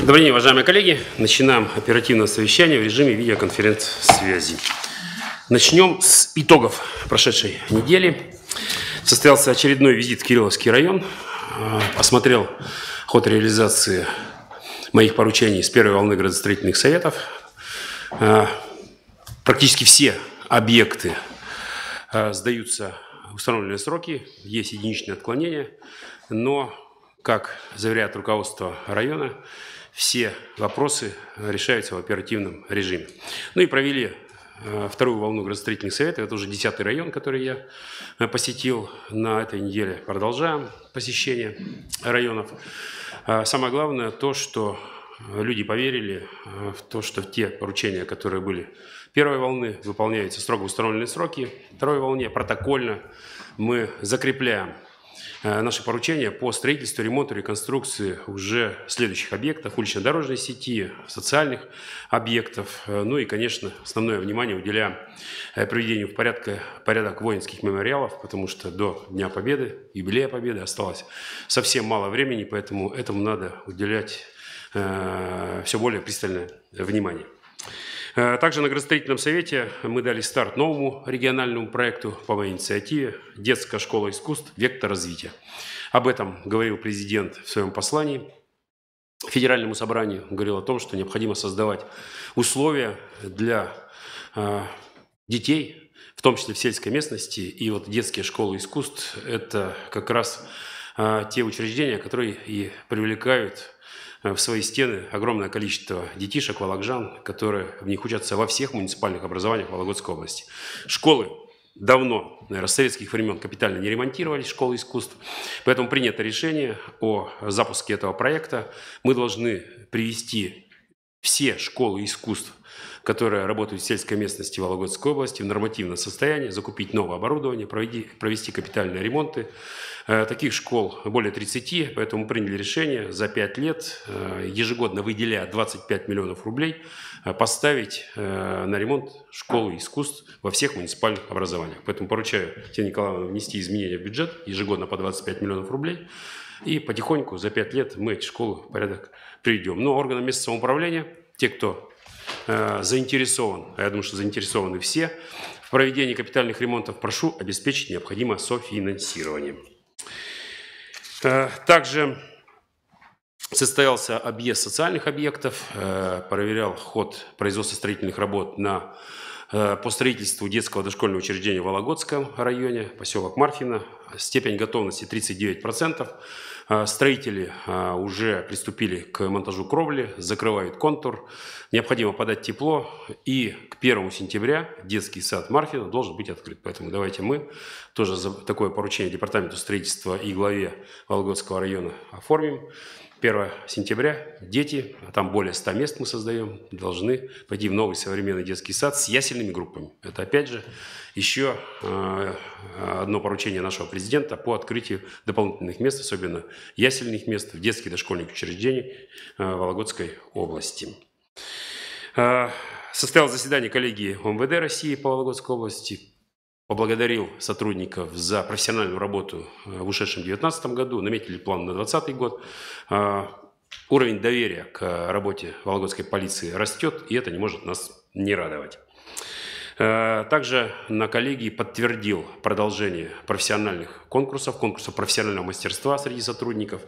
Добрый день, уважаемые коллеги. Начинаем оперативное совещание в режиме видеоконференц-связи. Начнем с итогов прошедшей недели. Состоялся очередной визит в Кирилловский район. Осмотрел ход реализации моих поручений с первой волны градостроительных советов. Практически все объекты сдаются в установленные сроки, есть единичные отклонения, но, как заверяет руководство района, все вопросы решаются в оперативном режиме. Ну и провели вторую волну градостроительных советов. Это уже 10-й район, который я посетил на этой неделе. Продолжаем посещение районов. Самое главное то, что люди поверили в то, что те поручения, которые были первой волны, выполняются строго установленные сроки. Второй волне протокольно мы закрепляем наши поручения по строительству, ремонту, реконструкции уже следующих объектов, улично-дорожной сети, социальных объектов. Ну и, конечно, основное внимание уделяем приведению в порядок воинских мемориалов, потому что до Дня Победы, юбилея Победы осталось совсем мало времени, поэтому этому надо уделять все более пристальное внимание. Также на градостроительном совете мы дали старт новому региональному проекту по моей инициативе «Детская школа искусств. Вектор развития». Об этом говорил президент в своем послании Федеральному собранию. Он говорил о том, что необходимо создавать условия для детей, в том числе в сельской местности. И вот детские школы искусств – это как раз те учреждения, которые и привлекают в свои стены огромное количество детишек, волокжан, которые в них учатся во всех муниципальных образованиях Вологодской области. Школы давно, наверное, с советских времен капитально не ремонтировались, школы искусств, поэтому принято решение о запуске этого проекта. Мы должны привести все школы искусств, которые работают в сельской местности Вологодской области, в нормативное состояние, закупить новое оборудование, провести капитальные ремонты. Таких школ более 30, поэтому приняли решение за 5 лет, ежегодно выделяя 25 миллионов рублей, поставить на ремонт школы искусств во всех муниципальных образованиях. Поэтому поручаю Татьяне Николаевне внести изменения в бюджет ежегодно по 25 миллионов рублей. И потихоньку за 5 лет мы эти школы в порядок приведем. Но органы местного самоуправления, те, кто заинтересован, а я думаю, что заинтересованы все, в проведении капитальных ремонтов, прошу обеспечить необходимое софинансирование. Также состоялся объезд социальных объектов, проверял ход производства строительных работ по строительству детского дошкольного учреждения в Вологодском районе, поселок Марфино. Степень готовности 39%. Строители уже приступили к монтажу кровли, закрывают контур. Необходимо подать тепло. И к 1 сентября детский сад Марфино должен быть открыт. Поэтому давайте мы тоже за такое поручение Департаменту строительства и главе Вологодского района оформим. 1 сентября дети, а там более 100 мест мы создаем, должны пойти в новый современный детский сад с ясельными группами. Это опять же еще одно поручение нашего президента по открытию дополнительных мест, особенно ясельных мест в детских дошкольных учреждениях Вологодской области. Состоялось заседание коллегии ОМВД России по Вологодской области. Поблагодарил сотрудников за профессиональную работу в ушедшем 2019 году, наметили план на 2020 год. Уровень доверия к работе Вологодской полиции растет, и это не может нас не радовать. Также на коллегии подтвердил продолжение профессиональных конкурсов профессионального мастерства среди сотрудников.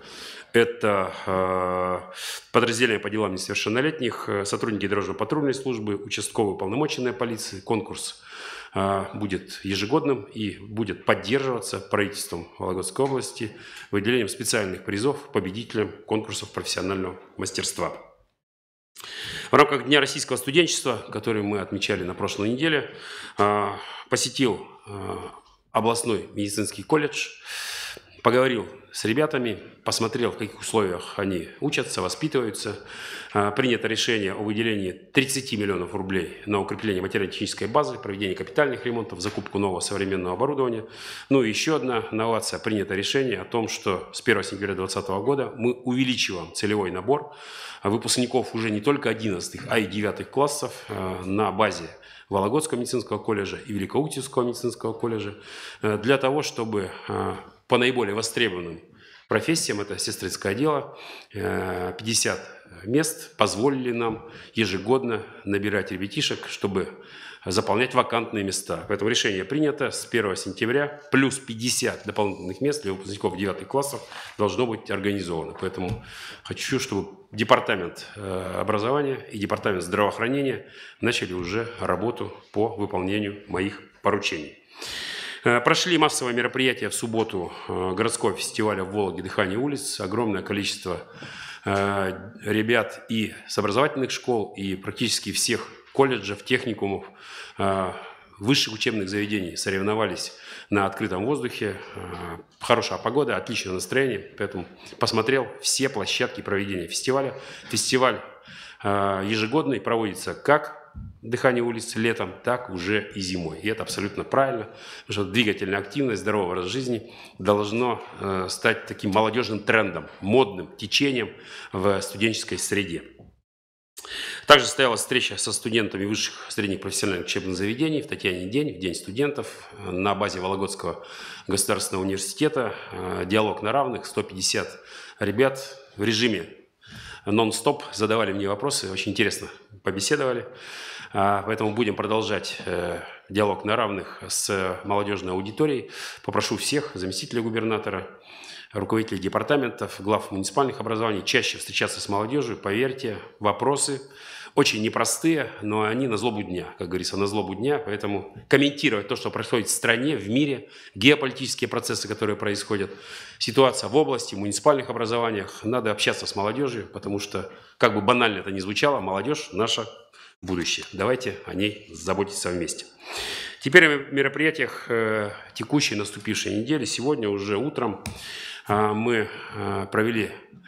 Это подразделение по делам несовершеннолетних, сотрудники дорожно-патрульной службы, участковые уполномоченные полиции. Конкурс будет ежегодным и будет поддерживаться правительством Вологодской области выделением специальных призов победителям конкурсов профессионального мастерства. В рамках Дня российского студенчества, который мы отмечали на прошлой неделе, посетил областной медицинский колледж, поговорил с ребятами, посмотрел, в каких условиях они учатся, воспитываются. Принято решение о выделении 30 миллионов рублей на укрепление материально-технической базы, проведение капитальных ремонтов, закупку нового современного оборудования. Ну и еще одна новация. Принято решение о том, что с 1 сентября 2020 года мы увеличиваем целевой набор выпускников уже не только 11, а и 9 классов на базе Вологодского медицинского колледжа и Великоустюгского медицинского колледжа для того, чтобы по наиболее востребованным профессиям, это сестринское дело. 50 мест позволили нам ежегодно набирать ребятишек, чтобы заполнять вакантные места. Поэтому решение принято. С 1 сентября плюс 50 дополнительных мест для выпускников 9 классов должно быть организовано. Поэтому хочу, чтобы департамент образования и департамент здравоохранения начали уже работу по выполнению моих поручений. Прошли массовые мероприятия в субботу городского фестиваля в Вологде «Дыхание улиц». Огромное количество ребят и с образовательных школ, и практически всех колледжев, техникумов, высших учебных заведений соревновались на открытом воздухе. Хорошая погода, отличное настроение. Поэтому посмотрел все площадки проведения фестиваля. Фестиваль ежегодный проводится как «Дыхание улиц» летом, так уже и зимой. И это абсолютно правильно, потому что двигательная активность, здоровый образ жизни должно стать таким молодежным трендом, модным течением в студенческой среде. Также состоялась встреча со студентами высших средних профессиональных учебных заведений в Татьянин день, в День студентов, на базе Вологодского государственного университета. Диалог на равных, 150 ребят в режиме нон-стоп задавали мне вопросы, очень интересно побеседовали. Поэтому будем продолжать диалог на равных с молодежной аудиторией. Попрошу всех заместителей губернатора, руководителей департаментов, глав муниципальных образований чаще встречаться с молодежью. Поверьте, вопросы очень непростые, но они на злобу дня, как говорится, на злобу дня. Поэтому комментировать то, что происходит в стране, в мире, геополитические процессы, которые происходят, ситуация в области, в муниципальных образованиях, надо общаться с молодежью, потому что, как бы банально это ни звучало, молодежь – наше будущее. Давайте о ней заботиться вместе. Теперь о мероприятиях текущей, наступившей недели. Сегодня уже утром мы провели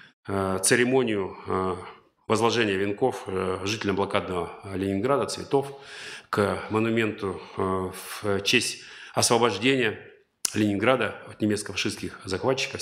церемонию возложения венков жителям блокадного Ленинграда, цветов, к монументу в честь освобождения Ленинграда от немецко-фашистских захватчиков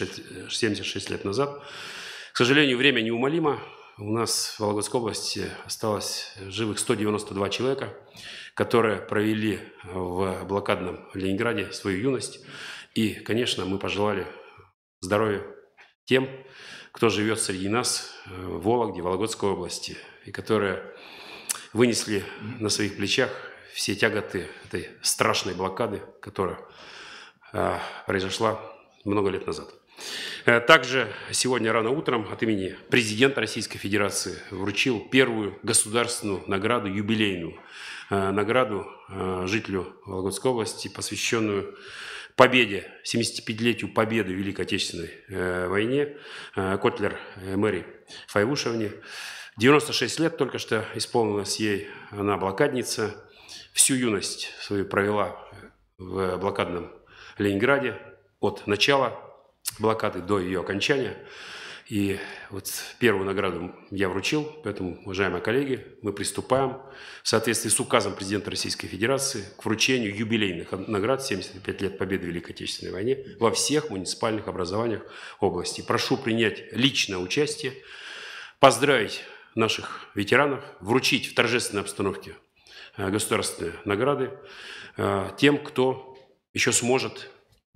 76 лет назад. К сожалению, время неумолимо. У нас в Вологодской области осталось живых 192 человека, которые провели в блокадном Ленинграде свою юность. И, конечно, мы пожелали здоровья тем, кто живет среди нас в Вологде, Вологодской области, и которые вынесли на своих плечах все тяготы этой страшной блокады, которая произошла много лет назад. Также сегодня рано утром от имени президента Российской Федерации вручил первую государственную награду, юбилейную награду жителю Вологодской области, посвященную победе, 75-летию победы в Великой Отечественной войне, Котлер Мэри Файвушевне. 96 лет только что исполнилось ей, она блокадница. Всю юность свою провела в блокадном Ленинграде от начала блокады до ее окончания. И вот первую награду я вручил, поэтому, уважаемые коллеги, мы приступаем в соответствии с указом президента Российской Федерации к вручению юбилейных наград 75 лет победы в Великой Отечественной войне во всех муниципальных образованиях области. Прошу принять личное участие, поздравить наших ветеранов, вручить в торжественной обстановке государственные награды тем, кто еще сможет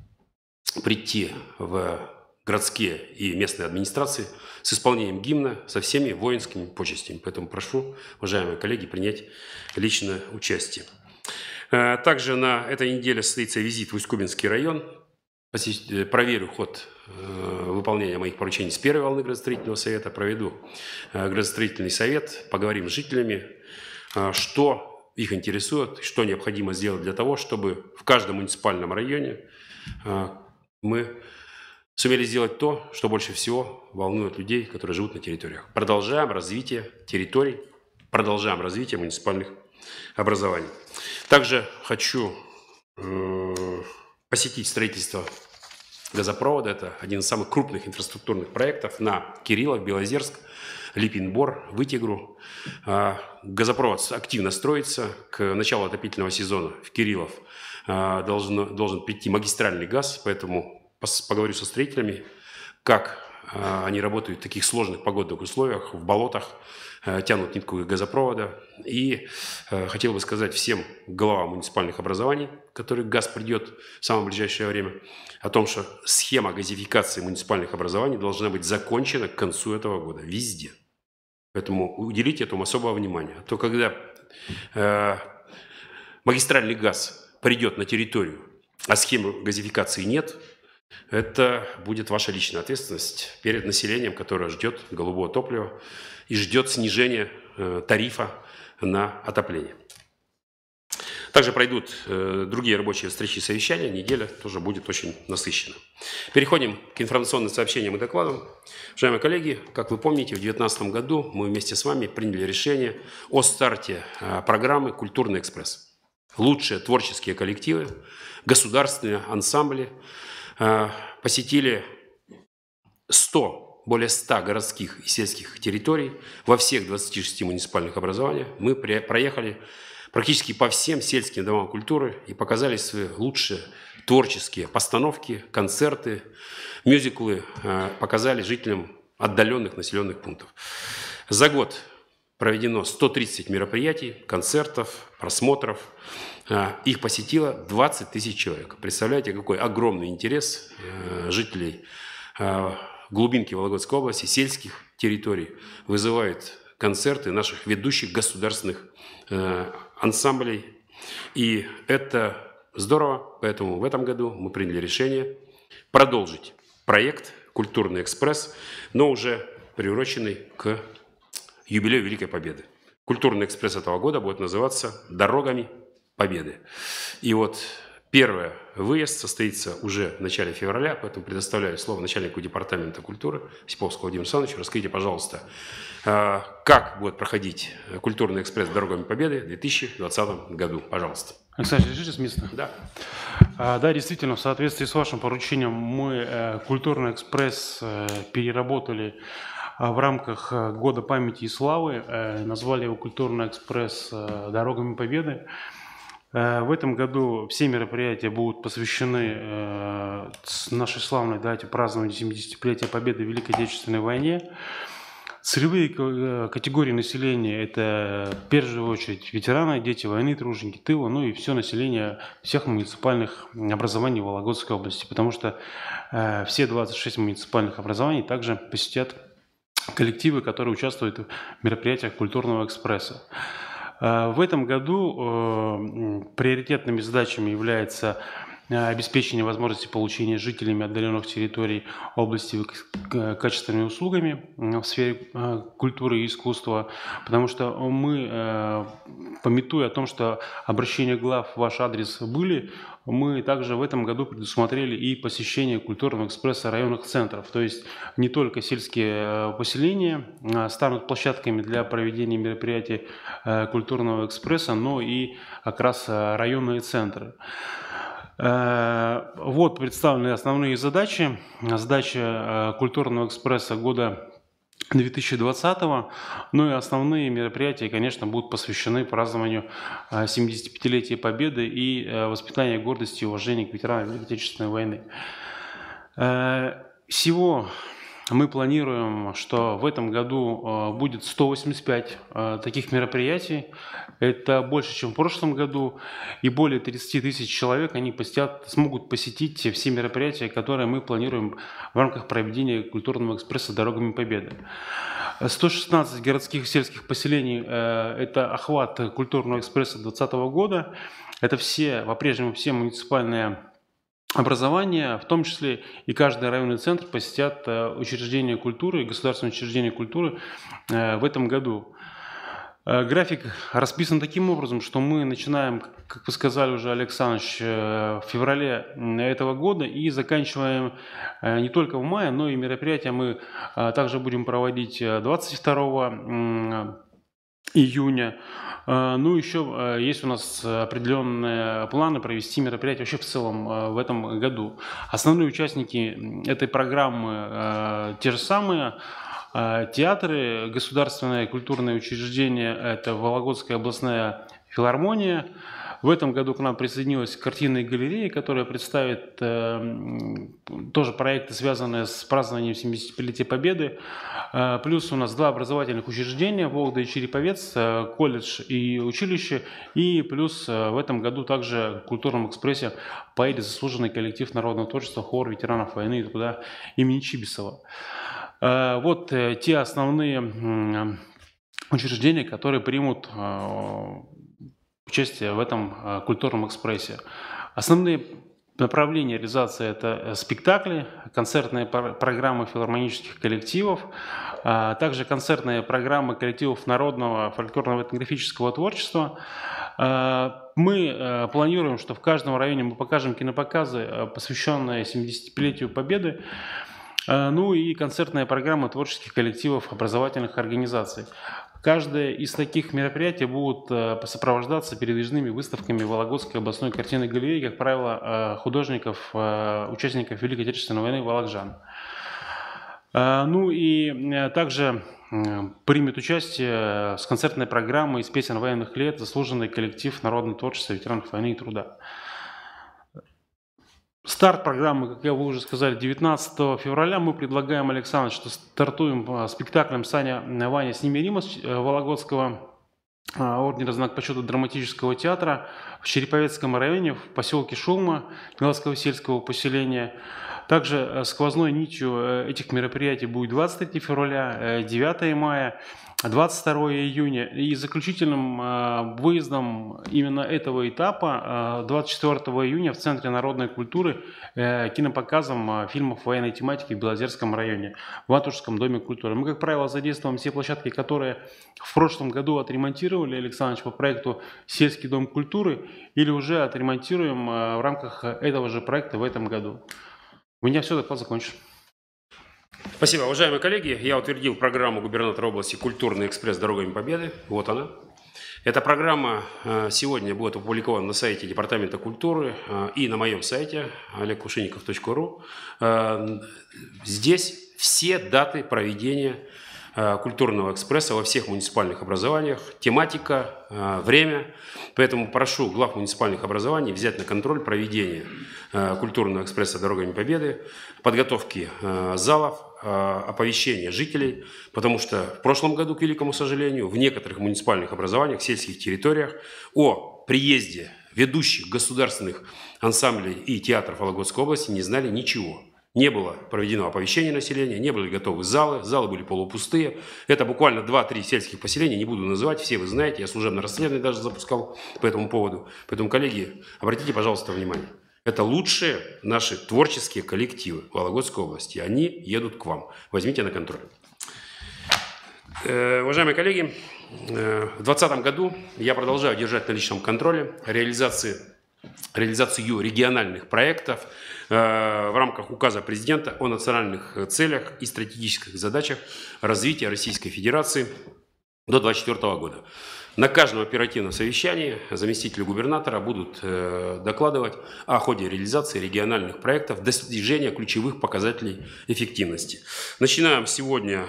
прийти в городские и местные администрации с исполнением гимна, со всеми воинскими почестями. Поэтому прошу, уважаемые коллеги, принять личное участие. Также на этой неделе состоится визит в Усть-Кубинский район. Проверю ход выполнения моих поручений с первой волны градостроительного совета, проведу градостроительный совет, поговорим с жителями, что их интересует, что необходимо сделать для того, чтобы в каждом муниципальном районе мы сумели сделать то, что больше всего волнует людей, которые живут на территориях. Продолжаем развитие территорий, продолжаем развитие муниципальных образований. Также хочу посетить строительство газопровода. Это один из самых крупных инфраструктурных проектов на Кириллов, Белозерск, Липин-Бор, Вытегру. Газопровод активно строится. К началу отопительного сезона в Кириллов должен прийти магистральный газ, поэтому поговорю со строителями, как Они работают в таких сложных погодных условиях, в болотах, тянут нитку газопровода. И хотел бы сказать всем главам муниципальных образований, к которым газ придет в самое ближайшее время, о том, что схема газификации муниципальных образований должна быть закончена к концу этого года везде. Поэтому уделите этому особого внимания. А то, когда магистральный газ придет на территорию, а схемы газификации нет, это будет ваша личная ответственность перед населением, которое ждет голубого топлива и ждет снижения тарифа на отопление. Также пройдут другие рабочие встречи и совещания. Неделя тоже будет очень насыщена. Переходим к информационным сообщениям и докладам. Уважаемые коллеги, как вы помните, в 2019 году мы вместе с вами приняли решение о старте программы «Культурный экспресс». Лучшие творческие коллективы, государственные ансамбли посетили более 100 городских и сельских территорий во всех 26 муниципальных образованиях. Мы проехали практически по всем сельским домам культуры и показали свои лучшие творческие постановки, концерты, мюзиклы, показали жителям отдаленных населенных пунктов. За год проведено 130 мероприятий, концертов, просмотров. Их посетило 20 тысяч человек. Представляете, какой огромный интерес жителей глубинки Вологодской области, сельских территорий вызывают концерты наших ведущих государственных ансамблей. И это здорово, поэтому в этом году мы приняли решение продолжить проект «Культурный экспресс», но уже приуроченный к юбилею Великой Победы. «Культурный экспресс» этого года будет называться «Дорогами Победы». И вот первый выезд состоится уже в начале февраля, поэтому предоставляю слово начальнику департамента культуры Сиповскому Владимиру Александровичу. Расскажите, пожалуйста, как будет проходить «Культурный экспресс. Дорогами Победы» в 2020 году. Пожалуйста. Александр, решите с места? Да. Да, действительно, в соответствии с вашим поручением мы «Культурный экспресс» переработали в рамках Года памяти и славы, назвали его «Культурный экспресс. Дорогами Победы». В этом году все мероприятия будут посвящены нашей славной дате празднования 75-летия Победы в Великой Отечественной войне. Целевые категории населения – это, в первую очередь, ветераны, дети войны, труженики тыла, ну и все население всех муниципальных образований Вологодской области, потому что все 26 муниципальных образований также посетят коллективы, которые участвуют в мероприятиях «Культурного экспресса». В этом году приоритетными задачами является обеспечение возможности получения жителями отдаленных территорий области качественными услугами в сфере культуры и искусства, потому что мы, памятуя о том, что обращения глав в ваш адрес были, мы также в этом году предусмотрели и посещение «Культурного экспресса» районных центров. То есть не только сельские поселения станут площадками для проведения мероприятий «Культурного экспресса», но и как раз районные центры. Вот представлены основные задачи. Задача «Культурного экспресса» года 2020. Ну и основные мероприятия, конечно, будут посвящены празднованию 75-летия Победы и воспитанию гордости и уважения к ветеранам Великой Отечественной войны. Всего мы планируем, что в этом году будет 185 таких мероприятий. Это больше, чем в прошлом году. И более 30 тысяч человек они смогут посетить все мероприятия, которые мы планируем в рамках проведения «Культурного экспресса. Дорогами Победы». 116 городских и сельских поселений – это охват «Культурного экспресса» 2020 года. Это по-прежнему все муниципальные образования, в том числе и каждый районный центр посетят учреждения культуры, государственные учреждения культуры в этом году. График расписан таким образом, что мы начинаем, как вы сказали уже, Александр Ильич, в феврале этого года и заканчиваем не только в мае, но и мероприятия мы также будем проводить 22 июня. Ну, еще есть у нас определенные планы провести мероприятия вообще в целом в этом году. Основные участники этой программы те же самые. Театры, государственные культурные учреждения, это Вологодская областная филармония. В этом году к нам присоединилась картинная галерея, которая представит тот тоже проекты, связанные с празднованием 75-летия Победы. Плюс у нас 2 образовательных учреждения, Вологда и Череповец, колледж и училище. И плюс в этом году также в «Культурном экспрессе» поедет заслуженный коллектив народного творчества хор ветеранов войны и труда имени Чибисова. Вот те основные учреждения, которые примут участие в этом «Культурном экспрессе». Основные направления реализации – это спектакли, концертные программы филармонических коллективов, также концертные программы коллективов народного фольклорного этнографического творчества. Мы планируем, что в каждом районе мы покажем кинопоказы, посвященные 75-летию Победы, ну и концертная программа творческих коллективов образовательных организаций. Каждое из таких мероприятий будет сопровождаться передвижными выставками Вологодской областной картинной галереи, как правило, художников, участников Великой Отечественной войны вологоджан. Ну и также примет участие с концертной программой из песен военных лет заслуженный коллектив народного творчества ветеранов войны и труда. Старт программы, как я вы уже сказали, 19 февраля. Мы предлагаем, Александр, что стартуем спектаклем «Ваня, сними Рима» Вологодского ордена «Знак почета» драматического театра в Череповецком районе, в поселке Шулма Миловского сельского поселения. Также сквозной нитью этих мероприятий будет 23 февраля, 9 мая, 22 июня. И заключительным выездом именно этого этапа 24 июня в Центре народной культуры кинопоказом фильмов военной тематики в Белозерском районе, в Матушевском доме культуры. Мы, как правило, задействуем все площадки, которые в прошлом году отремонтировали, Александр, по проекту «Сельский дом культуры», или уже отремонтируем в рамках этого же проекта в этом году. У меня все, доклад закончен. Спасибо, уважаемые коллеги. Я утвердил программу губернатора области «Культурный экспресс. Дорогами Победы». Вот она. Эта программа сегодня будет опубликована на сайте Департамента культуры и на моем сайте olegkuvshinnikov.ru. Здесь все даты проведения культурного экспресса во всех муниципальных образованиях, тематика, время. Поэтому прошу глав муниципальных образований взять на контроль проведение культурного экспресса «Дорогами Победы», подготовки залов, оповещения жителей, потому что в прошлом году, к великому сожалению, в некоторых муниципальных образованиях, в сельских территориях о приезде ведущих государственных ансамблей и театров Вологодской области не знали ничего. Не было проведено оповещение населения, не были готовы залы были полупустые. Это буквально 2-3 сельских поселения, не буду называть, все вы знаете, я служебное расследование даже запускал по этому поводу. Поэтому, коллеги, обратите, пожалуйста, внимание. Это лучшие наши творческие коллективы Вологодской области. Они едут к вам. Возьмите на контроль. Уважаемые коллеги, в 2020 году я продолжаю держать на личном контроле реализацию региональных проектов в рамках указа президента о национальных целях и стратегических задачах развития Российской Федерации до 2024 года. На каждом оперативном совещании заместители губернатора будут докладывать о ходе реализации региональных проектов, достижения ключевых показателей эффективности. Начинаем сегодня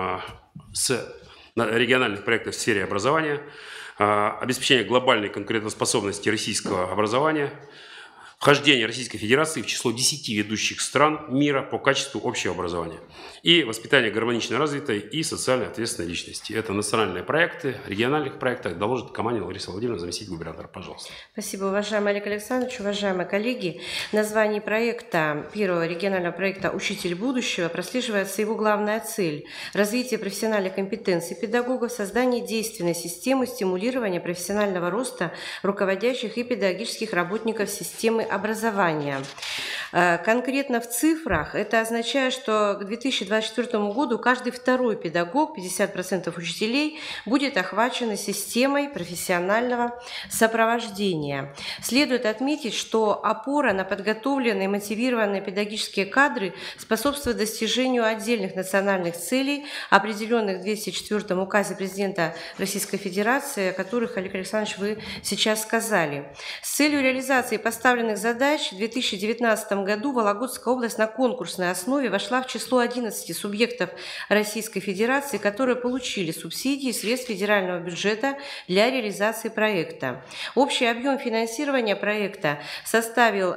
с региональных проектов в сфере образования, обеспечение глобальной конкурентоспособности российского образования, вхождение Российской Федерации в число 10 ведущих стран мира по качеству общего образования и воспитание гармонично развитой и социально ответственной личности. Это национальные проекты, региональных проектах доложит Каманина Лариса Владимировна, заместитель губернатора. Пожалуйста. Спасибо, уважаемый Олег Александрович, уважаемые коллеги. В названии проекта, первого регионального проекта «Учитель будущего» прослеживается его главная цель – развитие профессиональных компетенций педагогов, создание действенной системы стимулирования профессионального роста руководящих и педагогических работников системы образования. Конкретно в цифрах это означает, что к 2024 году каждый второй педагог, 50% учителей, будет охвачен системой профессионального сопровождения. Следует отметить, что опора на подготовленные, мотивированные педагогические кадры способствует достижению отдельных национальных целей, определенных в 204 указе президента Российской Федерации, о которых, Олег Александрович, вы сейчас сказали. С целью реализации поставленных задач в 2019 году Вологодская область на конкурсной основе вошла в число 11 субъектов Российской Федерации, которые получили субсидии средств федерального бюджета для реализации проекта. Общий объем финансирования проекта составил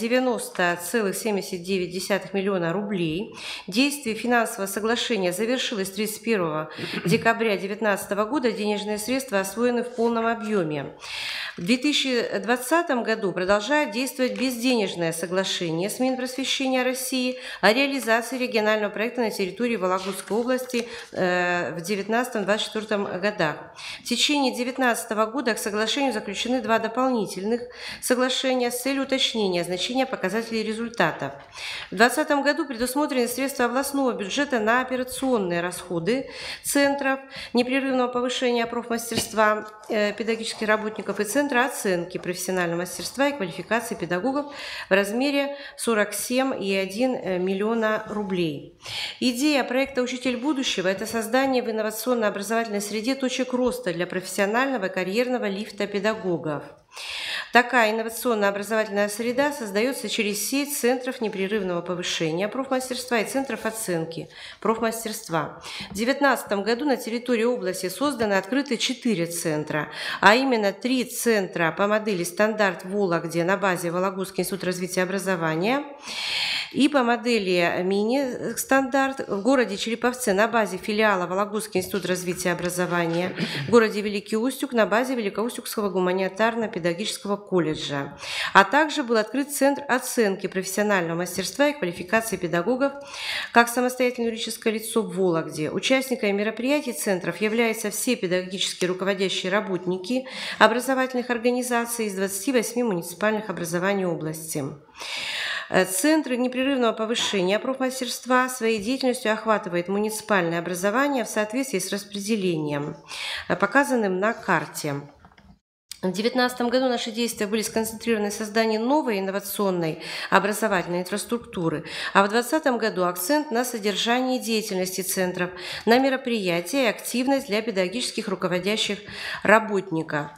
90,79 миллиона рублей. Действие финансового соглашения завершилось 31 декабря 2019 года. Денежные средства освоены в полном объеме. В 2020 году продолжает действовать безденежное соглашение с Минпросвещения России о реализации регионального проекта на территории Вологодской области в 2019-2024 годах. В течение 2019 года к соглашению заключены 2 дополнительных соглашения с целью уточнения значения показателей результатов. В 2020 году предусмотрены средства областного бюджета на операционные расходы центров непрерывного повышения профмастерства педагогических работников и Центра оценки профессионального мастерства и квалификации педагогов в размере 47,1 миллиона рублей. Идея проекта «Учитель будущего» – это создание в инновационно-образовательной среде точек роста для профессионального и карьерного лифта педагогов. Такая инновационно-образовательная среда создается через сеть центров непрерывного повышения профмастерства и центров оценки профмастерства. В 2019 году на территории области созданы открыты 4 центра, а именно 3 центра по модели «Стандарт» в Вологде на базе Вологодский институт развития образования и по модели «Мини-стандарт» в городе Череповце на базе филиала Вологодский институт развития образования, в городе Великий Устюг на базе Великоустюгского гуманитарно-педагогического колледжа. А также был открыт Центр оценки профессионального мастерства и квалификации педагогов как самостоятельное юридическое лицо в Вологде. Участниками мероприятий центров являются все педагогические руководящие работники образовательных организаций из 28 муниципальных образований области. Центры непрерывного повышения профмастерства своей деятельностью охватывает муниципальное образование в соответствии с распределением, показанным на карте. В 2019 году наши действия были сконцентрированы на создании новой инновационной образовательной инфраструктуры, а в 2020 году акцент на содержании деятельности центров, на мероприятия и активность для педагогических руководящих работников.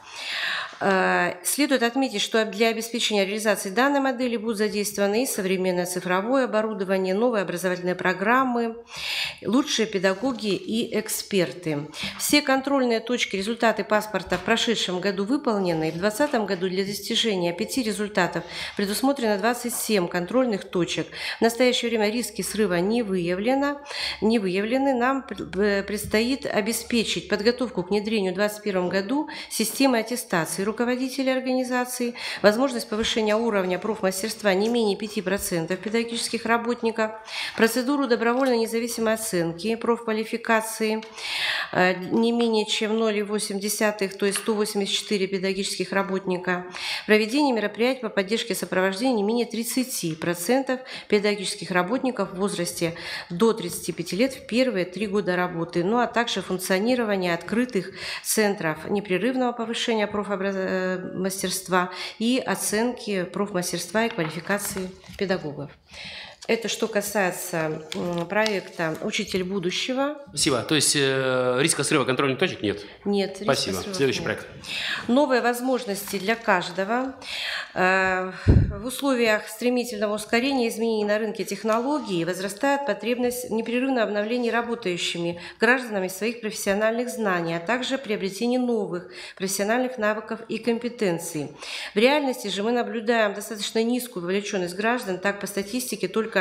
Следует отметить, что для обеспечения реализации данной модели будут задействованы и современное цифровое оборудование, новые образовательные программы, лучшие педагоги и эксперты. Все контрольные точки, результаты паспорта в прошедшем году выполнены. В 2020 году для достижения 5 результатов предусмотрено 27 контрольных точек. В настоящее время риски срыва не выявлены. Нам предстоит обеспечить подготовку к внедрению в 2021 году системы аттестации руководителей организации, возможность повышения уровня профмастерства не менее 5% педагогических работников, процедуру добровольной независимой оценки профквалификации не менее чем 0,8, то есть 184 педагогических работника, проведение мероприятий по поддержке сопровождения не менее 30% педагогических работников в возрасте до 35 лет в первые 3 года работы, ну а также функционирование открытых центров непрерывного повышения профмастерства и оценки профмастерства и квалификации педагогов. Это что касается проекта «Учитель будущего». Спасибо. То есть риска срыва контрольных точек нет? Нет. Спасибо. Следующий проект. Новые возможности для каждого. В условиях стремительного ускорения изменений на рынке технологий возрастает потребность в непрерывном обновлении работающими гражданами своих профессиональных знаний, а также приобретении новых профессиональных навыков и компетенций. В реальности же мы наблюдаем достаточно низкую вовлеченность граждан, так по статистике только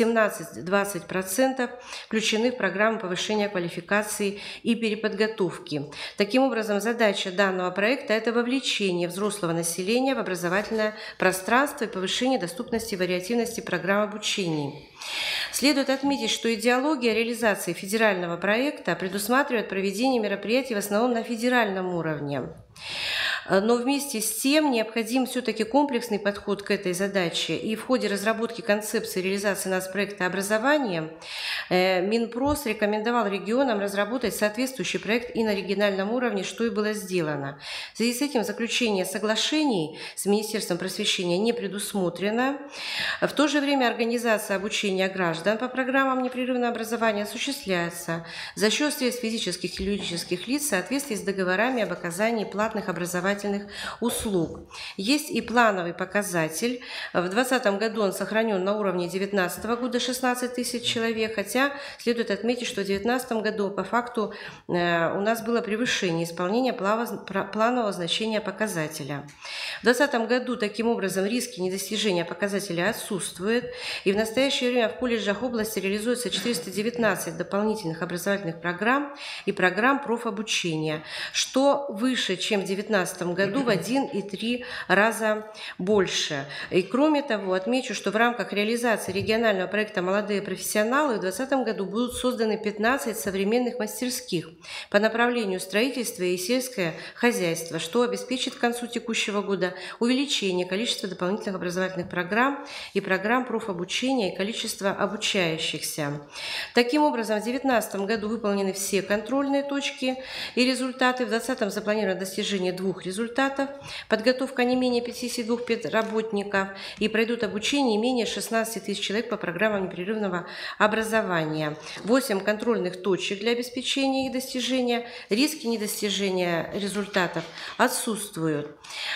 17-20% включены в программу повышения квалификации и переподготовки. Таким образом, задача данного проекта – это вовлечение взрослого населения в образовательное пространство и повышение доступности и вариативности программ обучения. Следует отметить, что идеология реализации федерального проекта предусматривает проведение мероприятий в основном на федеральном уровне. Но вместе с тем необходим все-таки комплексный подход к этой задаче. И в ходе разработки концепции реализации нацпроекта образования Минпрос рекомендовал регионам разработать соответствующий проект и на региональном уровне, что и было сделано. В связи с этим заключение соглашений с Министерством просвещения не предусмотрено. В то же время организация обучения граждан по программам непрерывного образования осуществляется за счет средств физических и юридических лиц в соответствии с договорами об оказании платных образовательных образовательных услуг. Есть и плановый показатель. В 2020 году он сохранен на уровне 2019 года 16 тысяч человек, хотя следует отметить, что в 2019 году по факту у нас было превышение исполнения планового значения показателя. В 2020 году таким образом риски недостижения показателя отсутствуют, и в настоящее время в колледжах области реализуется 419 дополнительных образовательных программ и программ профобучения, что выше, чем в 2019 году в 1,3 раза больше. И кроме того, отмечу, что в рамках реализации регионального проекта «Молодые профессионалы» в 2020 году будут созданы 15 современных мастерских по направлению строительства и сельское хозяйство, что обеспечит к концу текущего года увеличение количества дополнительных образовательных программ и программ профобучения и количества обучающихся. Таким образом, в 2019 году выполнены все контрольные точки и результаты. В 2020 запланировано достижение 2 результатов, подготовка не менее 52 педработников, и пройдут обучение не менее 16 тысяч человек по программам непрерывного образования. 8 контрольных точек для обеспечения их достижения. Риски недостижения результатов отсутствуют.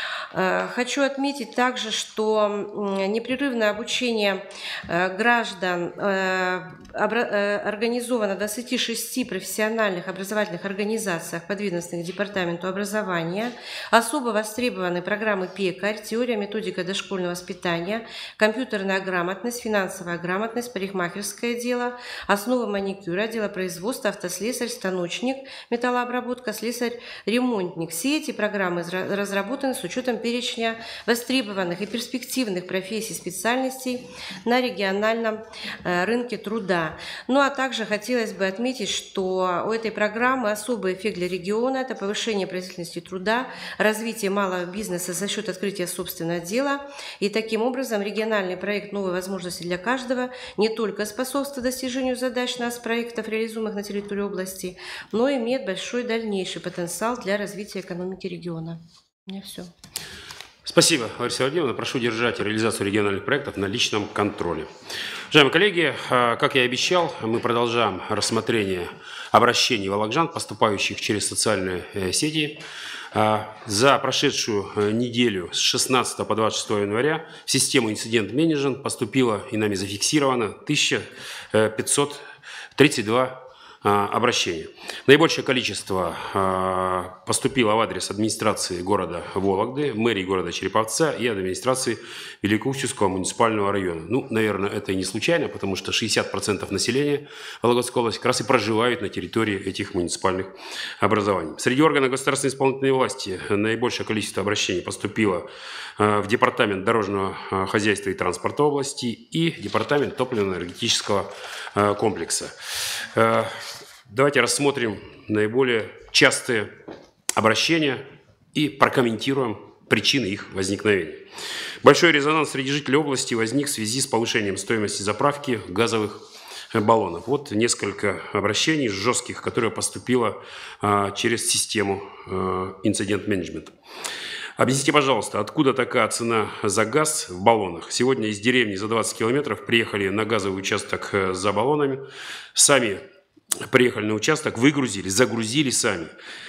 Хочу отметить также, что непрерывное обучение граждан организовано в 26 профессиональных образовательных организациях подведомственных департаменту образования. Особо востребованы программы «Пекарь», теория, методика дошкольного воспитания, компьютерная грамотность, финансовая грамотность, парикмахерское дело, основы маникюра, дело производства, автослесарь, станочник, металлообработка, слесарь-ремонтник. Все эти программы разработаны с учетом перечня востребованных и перспективных профессий, специальностей на региональном рынке труда. Ну а также хотелось бы отметить, что у этой программы особый эффект для региона – это повышение производительности труда, развитие малого бизнеса за счет открытия собственного дела. И таким образом региональный проект «Новые возможности для каждого» не только способствует достижению задач нас проектов, реализуемых на территории области, но и имеет большой дальнейший потенциал для развития экономики региона. У меня все. Спасибо, Лариса Владимировна. Прошу держать реализацию региональных проектов на личном контроле. Уважаемые коллеги, как я и обещал, мы продолжаем рассмотрение обращений волокжан, поступающих через социальные сети. За прошедшую неделю с 16 по 26 января в систему инцидент-менеджмент поступило и нами зафиксировано 1532 обращения. Наибольшее количество поступило в адрес администрации города Вологды, мэрии города Череповца и администрации Великоустюгского муниципального района. Ну, наверное, это и не случайно, потому что 60% населения Вологодской области как раз и проживают на территории этих муниципальных образований. Среди органов государственной исполнительной власти наибольшее количество обращений поступило в Департамент дорожного хозяйства и транспорта области и Департамент топливно-энергетического комплекса. Давайте рассмотрим наиболее частые обращения и прокомментируем причины их возникновения. Большой резонанс среди жителей области возник в связи с повышением стоимости заправки газовых баллонов. Вот несколько обращений жестких, которые поступило через систему инцидент-менеджмента. Объясните, пожалуйста, откуда такая цена за газ в баллонах? Сегодня из деревни за 20 километров приехали на газовый участок за баллонами, сами приехали на участок, выгрузили, загрузили сами.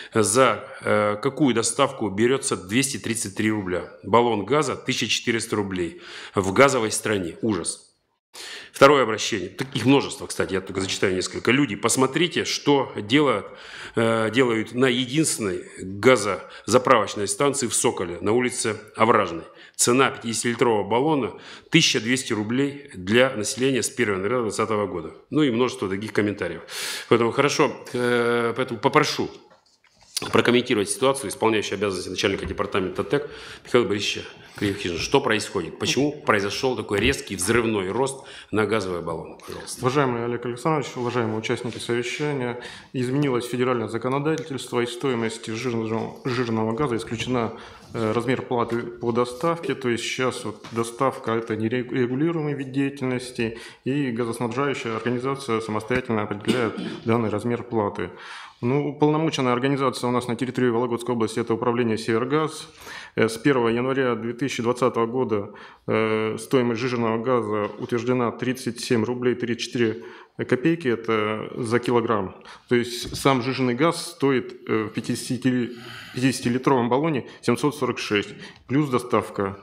За какую доставку берется 233 рубля? Баллон газа 1400 рублей в газовой стране. Ужас. Второе обращение. Таких множество, кстати, я только зачитаю несколько. Люди, посмотрите, что делают на единственной газозаправочной станции в Соколе на улице Овражной. Цена 50-литрового баллона 1200 рублей для населения с 1 января 2020 года. Ну и множество таких комментариев. Поэтому поэтому попрошу прокомментировать ситуацию исполняющий обязанности начальника департамента ТЭК Михаила Борисовича Кривохижина. Что происходит? Почему произошел такой резкий взрывной рост на газовые баллоны? Пожалуйста. Уважаемый Олег Александрович, уважаемые участники совещания, изменилось федеральное законодательство, и стоимость жирного газа исключена размер платы по доставке, то есть сейчас вот доставка – это нерегулируемый вид деятельности, и газоснабжающая организация самостоятельно определяет данный размер платы. Ну, уполномоченная организация у нас на территории Вологодской области – это управление «Севергаз». С 1 января 2020 года стоимость жиженного газа утверждена 37 рублей 34 копейки, это за килограмм. То есть сам жиженый газ стоит в 50-литровом баллоне 746, плюс доставка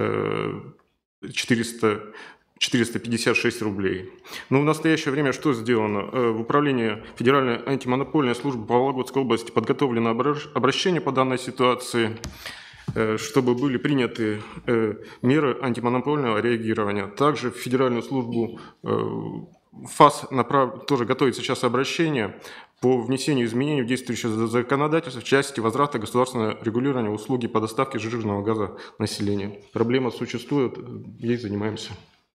456 рублей. Но в настоящее время что сделано? В управлении Федеральной антимонопольной службы по Вологодской области подготовлено обращение по данной ситуации, чтобы были приняты меры антимонопольного реагирования. Также в Федеральную службу ФАС тоже готовится сейчас обращение по внесению изменений в действующее законодательство в части возврата государственного регулирования услуги по доставке жиженного газа населению. Проблема существует, ей занимаемся.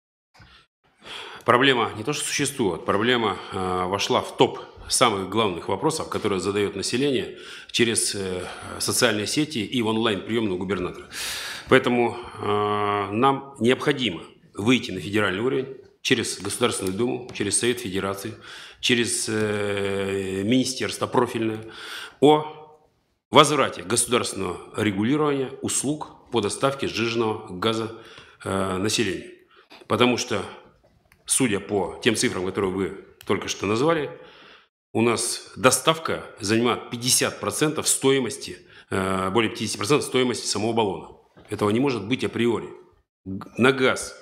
Проблема не то, что существует, проблема вошла в топ самых главных вопросов, которые задает население через социальные сети и в онлайн-приемную губернатора. Поэтому нам необходимо выйти на федеральный уровень через Государственную Думу, через Совет Федерации, через Министерство профильное о возврате государственного регулирования услуг по доставке сжиженного газа населению. Потому что, судя по тем цифрам, которые вы только что назвали, у нас доставка занимает 50% стоимости, более 50% стоимости самого баллона. Этого не может быть априори. На газ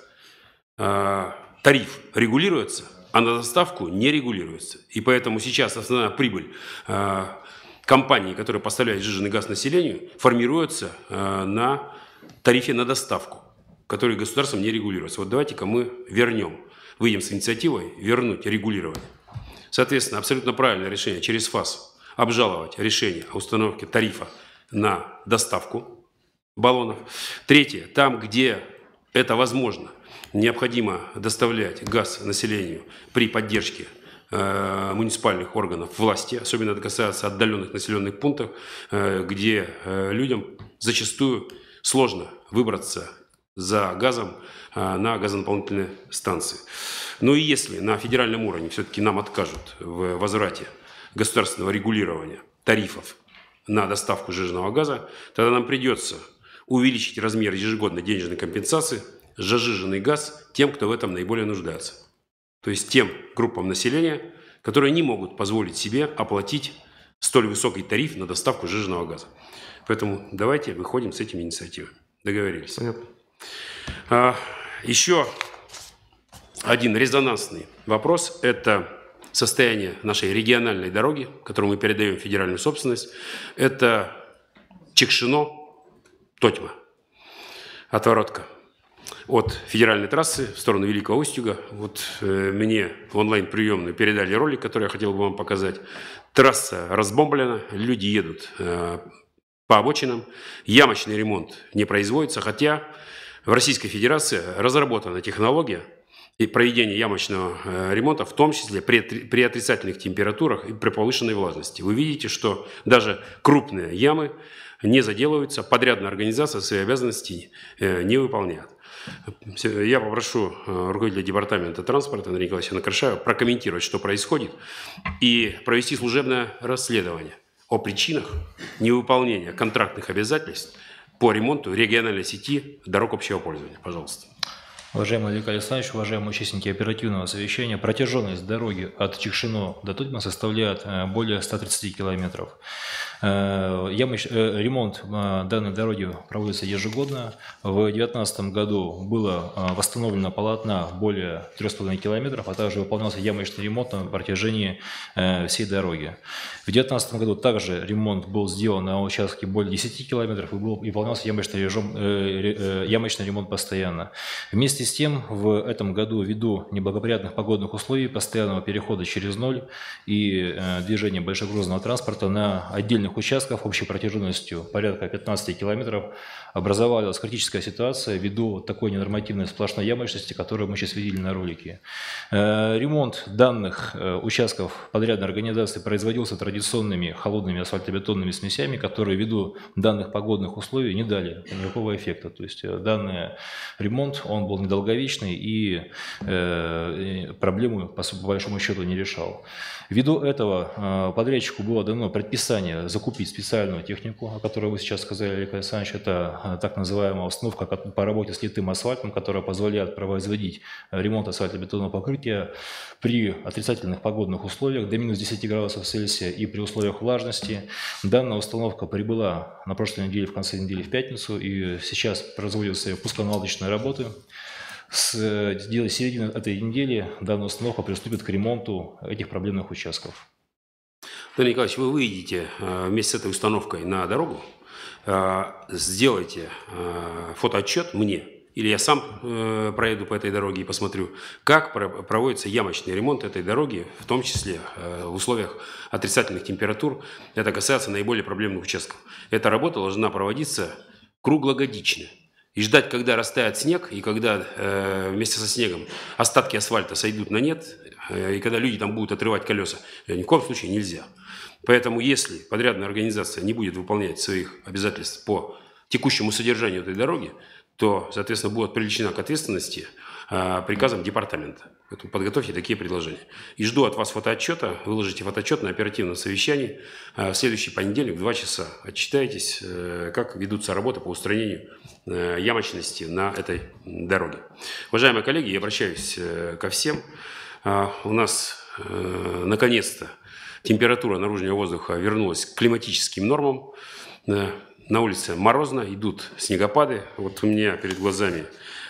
тариф регулируется, а на доставку не регулируется. И поэтому сейчас основная прибыль компаний, которые поставляют сжиженный газ населению, формируется на тарифе на доставку, который государством не регулируется. Вот давайте-ка мы выйдем с инициативой вернуть регулирование. Соответственно, абсолютно правильное решение через ФАС обжаловать решение о установке тарифа на доставку баллонов. Третье, там, где это возможно, необходимо доставлять газ населению при поддержке муниципальных органов власти, особенно это касается отдаленных населенных пунктов, где людям зачастую сложно выбраться за газом на газонаполнительные станции. Ну и если на федеральном уровне все-таки нам откажут в возврате государственного регулирования тарифов на доставку сжиженного газа, тогда нам придется увеличить размер ежегодной денежной компенсации за сжиженный газ тем, кто в этом наиболее нуждается. То есть тем группам населения, которые не могут позволить себе оплатить столь высокий тариф на доставку сжиженного газа. Поэтому давайте выходим с этими инициативами. Договорились. Понятно. Еще один резонансный вопрос – это состояние нашей региональной дороги, которую мы передаем в федеральную собственность. Это Чекшино-Тотьма, отворотка от федеральной трассы в сторону Великого Устюга. Вот мне в онлайн-приемную передали ролик, который я хотел бы вам показать. Трасса разбомблена, люди едут по обочинам. Ямочный ремонт не производится, хотя в Российской Федерации разработана технология и проведения ямочного ремонта, в том числе при отрицательных температурах и при повышенной влажности. Вы видите, что даже крупные ямы не заделываются, подрядная организация свои обязанности не выполняет. Я попрошу руководителя департамента транспорта Андрея Николаевича Накрышаева прокомментировать, что происходит, и провести служебное расследование о причинах невыполнения контрактных обязательств по ремонту региональной сети дорог общего пользования. Пожалуйста. Уважаемый Виктор Александрович, уважаемые участники оперативного совещания, протяженность дороги от Чекшино до Тотьмы составляет более 130 километров. Ремонт данной дороги проводится ежегодно. В 2019 году было восстановлено полотна более 3,5 километров, а также выполнялся ямочный ремонт на протяжении всей дороги. В 2019 году также ремонт был сделан на участке более 10 километров и выполнялся ямочный ремонт постоянно. Вместе с тем, в этом году, ввиду неблагоприятных погодных условий, постоянного перехода через ноль и движения большегрузного транспорта на отдельных отдельных участков общей протяженностью порядка 15 километров образовалась критическая ситуация ввиду такой ненормативной сплошной ямочности, которую мы сейчас видели на ролике. Ремонт данных участков подрядной организации производился традиционными холодными асфальтобетонными смесями, которые ввиду данных погодных условий не дали никакого эффекта. То есть данный ремонт, он был недолговечный и проблему, по большому счету, не решал. Ввиду этого подрядчику было дано предписание закупить специальную технику, о которой вы сейчас сказали, Олег Александрович. Это так называемая установка по работе с литым асфальтом, которая позволяет производить ремонт асфальтобетонного покрытия при отрицательных погодных условиях до минус 10 градусов Цельсия и при условиях влажности. Данная установка прибыла на прошлой неделе, в конце недели, в пятницу, и сейчас производятся пусконаладочные работы. С середины этой недели данная установка приступит к ремонту этих проблемных участков. Анатолий Николаевич, вы выйдете вместе с этой установкой на дорогу, сделайте фотоотчет мне, или я сам проеду по этой дороге и посмотрю, как проводится ямочный ремонт этой дороги, в том числе в условиях отрицательных температур. Это касается наиболее проблемных участков. Эта работа должна проводиться круглогодично. И ждать, когда растает снег, и когда вместе со снегом остатки асфальта сойдут на нет, и когда люди там будут отрывать колеса, ни в коем случае нельзя. Поэтому если подрядная организация не будет выполнять своих обязательств по текущему содержанию этой дороги, то, соответственно, будет привлечена к ответственности приказом департамента. Поэтому подготовьте такие предложения. И жду от вас фотоотчета. Выложите фотоотчет на оперативном совещании. В следующий понедельник в 2 часа отчитайтесь, как ведутся работы по устранению ямочности на этой дороге. Уважаемые коллеги, я обращаюсь ко всем. У нас наконец-то температура наружного воздуха вернулась к климатическим нормам. На улице морозно, идут снегопады. Вот у меня перед глазами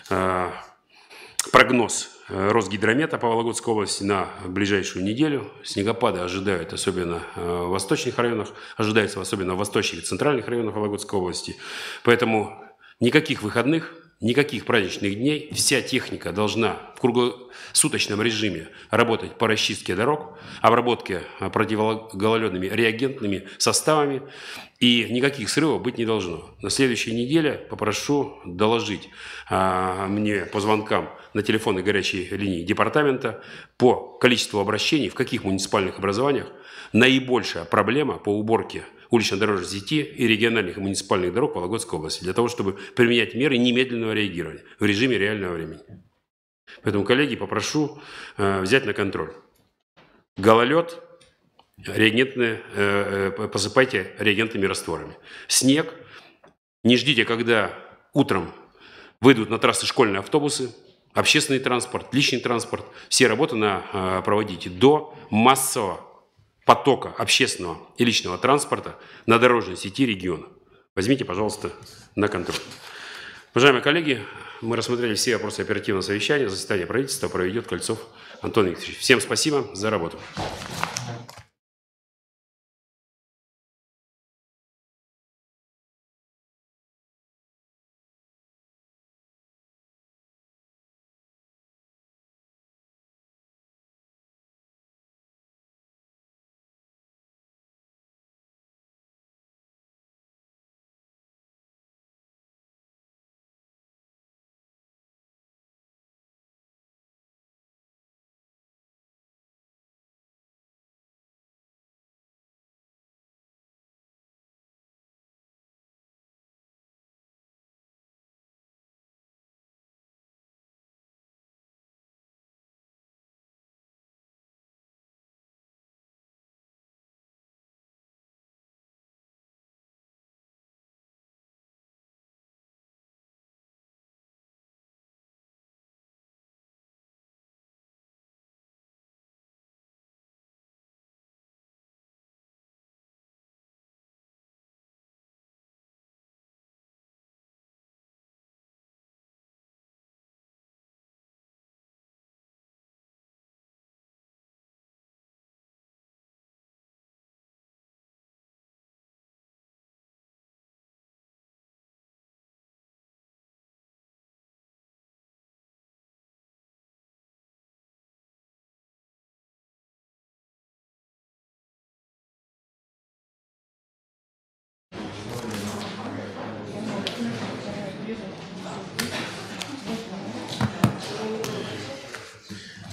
прогноз Росгидромета по Вологодской области на ближайшую неделю. Снегопады ожидают, особенно в восточных районах, ожидается особенно в восточных и центральных районах Вологодской области. Поэтому никаких выходных, никаких праздничных дней. Вся техника должна в круглосуточном режиме работать по расчистке дорог, обработке противогололедными реагентными составами. И никаких срывов быть не должно. На следующей неделе попрошу доложить мне по звонкам на телефонной горячей линии департамента по количеству обращений, в каких муниципальных образованиях наибольшая проблема по уборке улично-дорожной сети и региональных и муниципальных дорог Вологодской области, для того, чтобы применять меры немедленного реагирования в режиме реального времени. Поэтому, коллеги, попрошу взять на контроль. Гололед реагентные, посыпайте реагентными растворами. Снег. Не ждите, когда утром выйдут на трассы школьные автобусы, общественный транспорт, личный транспорт. Все работы проводите до массового потока общественного и личного транспорта на дорожной сети региона. Возьмите, пожалуйста, на контроль. Уважаемые коллеги, мы рассмотрели все вопросы оперативного совещания. Заседание правительства проведет Кольцов Антон Викторович. Всем спасибо за работу.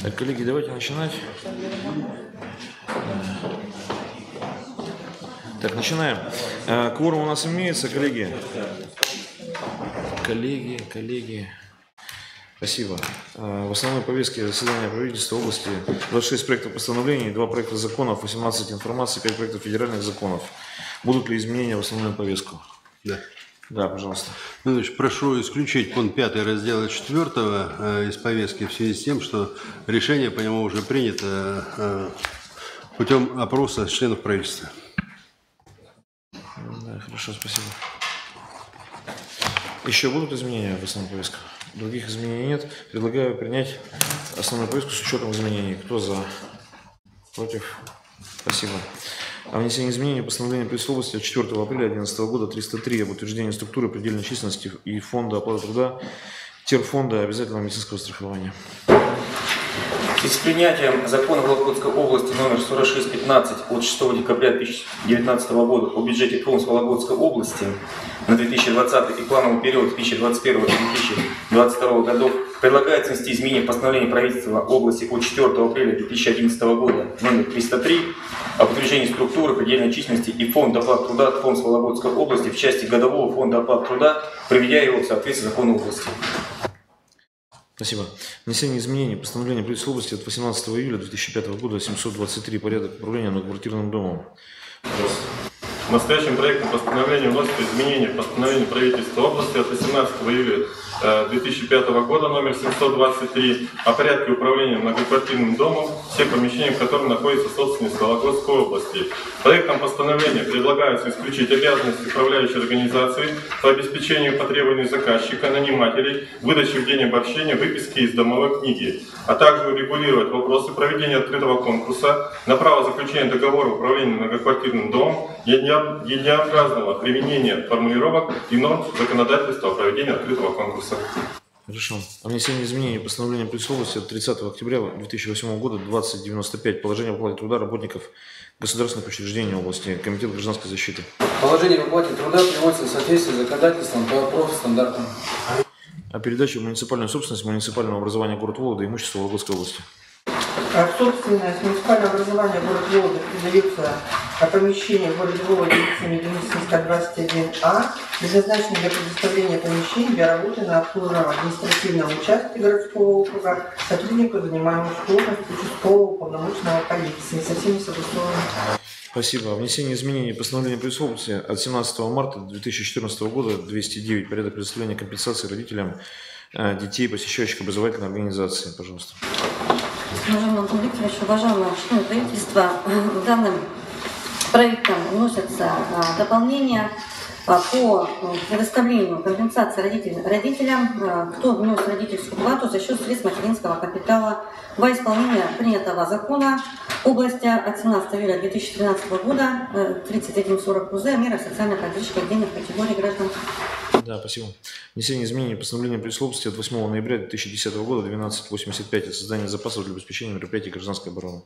Так, коллеги, давайте начинать. Так, начинаем. Кворум у нас имеется, коллеги. Коллеги. Спасибо. В основной повестке заседания правительства области 26 проектов постановлений, 2 проекта законов, 18 информации, 5 проектов федеральных законов. Будут ли изменения в основную повестку? Да. Да, пожалуйста. Значит, прошу исключить пункт 5 раздела 4 из повестки в связи с тем, что решение по нему уже принято путем опроса членов правительства. Да, хорошо, спасибо. Еще будут изменения в основной повестке? Других изменений нет. Предлагаю принять основную повестку с учетом изменений. Кто за? Против? Спасибо. О внесении изменений постановления правительства области от 4 апреля 2011 года 303 об утверждении структуры предельной численности и фонда оплаты труда терфонда обязательного медицинского страхования. В связи с принятием закона Вологодской области номер 4615 от 6 декабря 2019 года о бюджете ТФОНС Вологодской области на 2020 и плановый период 2021-2022 годов предлагается внести изменения в постановление правительства области от 4 апреля 2011 года номер 303 об утверждении структуры предельной численности и фонда оплаты труда ТФОНС Вологодской области в части годового фонда оплаты труда, приведя его в соответствие с законом области. Спасибо. Внесение изменений в постановление правительства области от 18 июля 2005 года 723 порядок управления многоквартирным домом. Пожалуйста. Настоящим проектом постановления вносится изменение в постановление правительства области от 18 июля 2005 года номер 723 о порядке управления многоквартирным домом, все помещения, в которых находится собственность Вологодской области. Проектом постановления предлагается исключить обязанности управляющей организации по обеспечению потребований заказчика, нанимателей, выдаче в день обобщения выписки из домовой книги, а также урегулировать вопросы проведения открытого конкурса на право заключения договора управления многоквартирным домом, единообразного применения формулировок и норм законодательства о проведении открытого конкурса. Хорошо. О внесении изменений в постановление правительства области от 30 октября 2008 года 2095 положение об оплате труда работников государственных учреждений области. Комитет гражданской защиты. Положение об оплате труда приводится в соответствии с законодательством по профстандартам. О передаче в муниципальную собственность муниципального образования город Вологда имущества Вологодской области. Собственность муниципального образования город Вологда передается помещение в городе Вологда Медицинская 21А, предназначено для предоставления помещений для работы на обслуживаемом административном участке городского округа сотрудников, занимаемых должностью участкового уполномоченного полиции со всеми согласованными. Спасибо. О внесении изменений в постановление правительства области от 17 марта 2014 года 209 порядок предоставления компенсации родителям детей, посещающих образовательные организации. Пожалуйста. Уважаемый Антон Викторович, уважаемые члены правительства, данным проектом вносятся дополнения по предоставлению компенсации родителям, кто внес родительскую плату за счет средств материнского капитала во исполнение принятого закона области от 17 июля 2013 года 3140 УЗ о мерах социальной поддержки отдельных категорий граждан. Да, спасибо. Внесение изменений в постановление правительства области от 8 ноября 2010 года 1285 о создании запасов для обеспечения мероприятий гражданской обороны.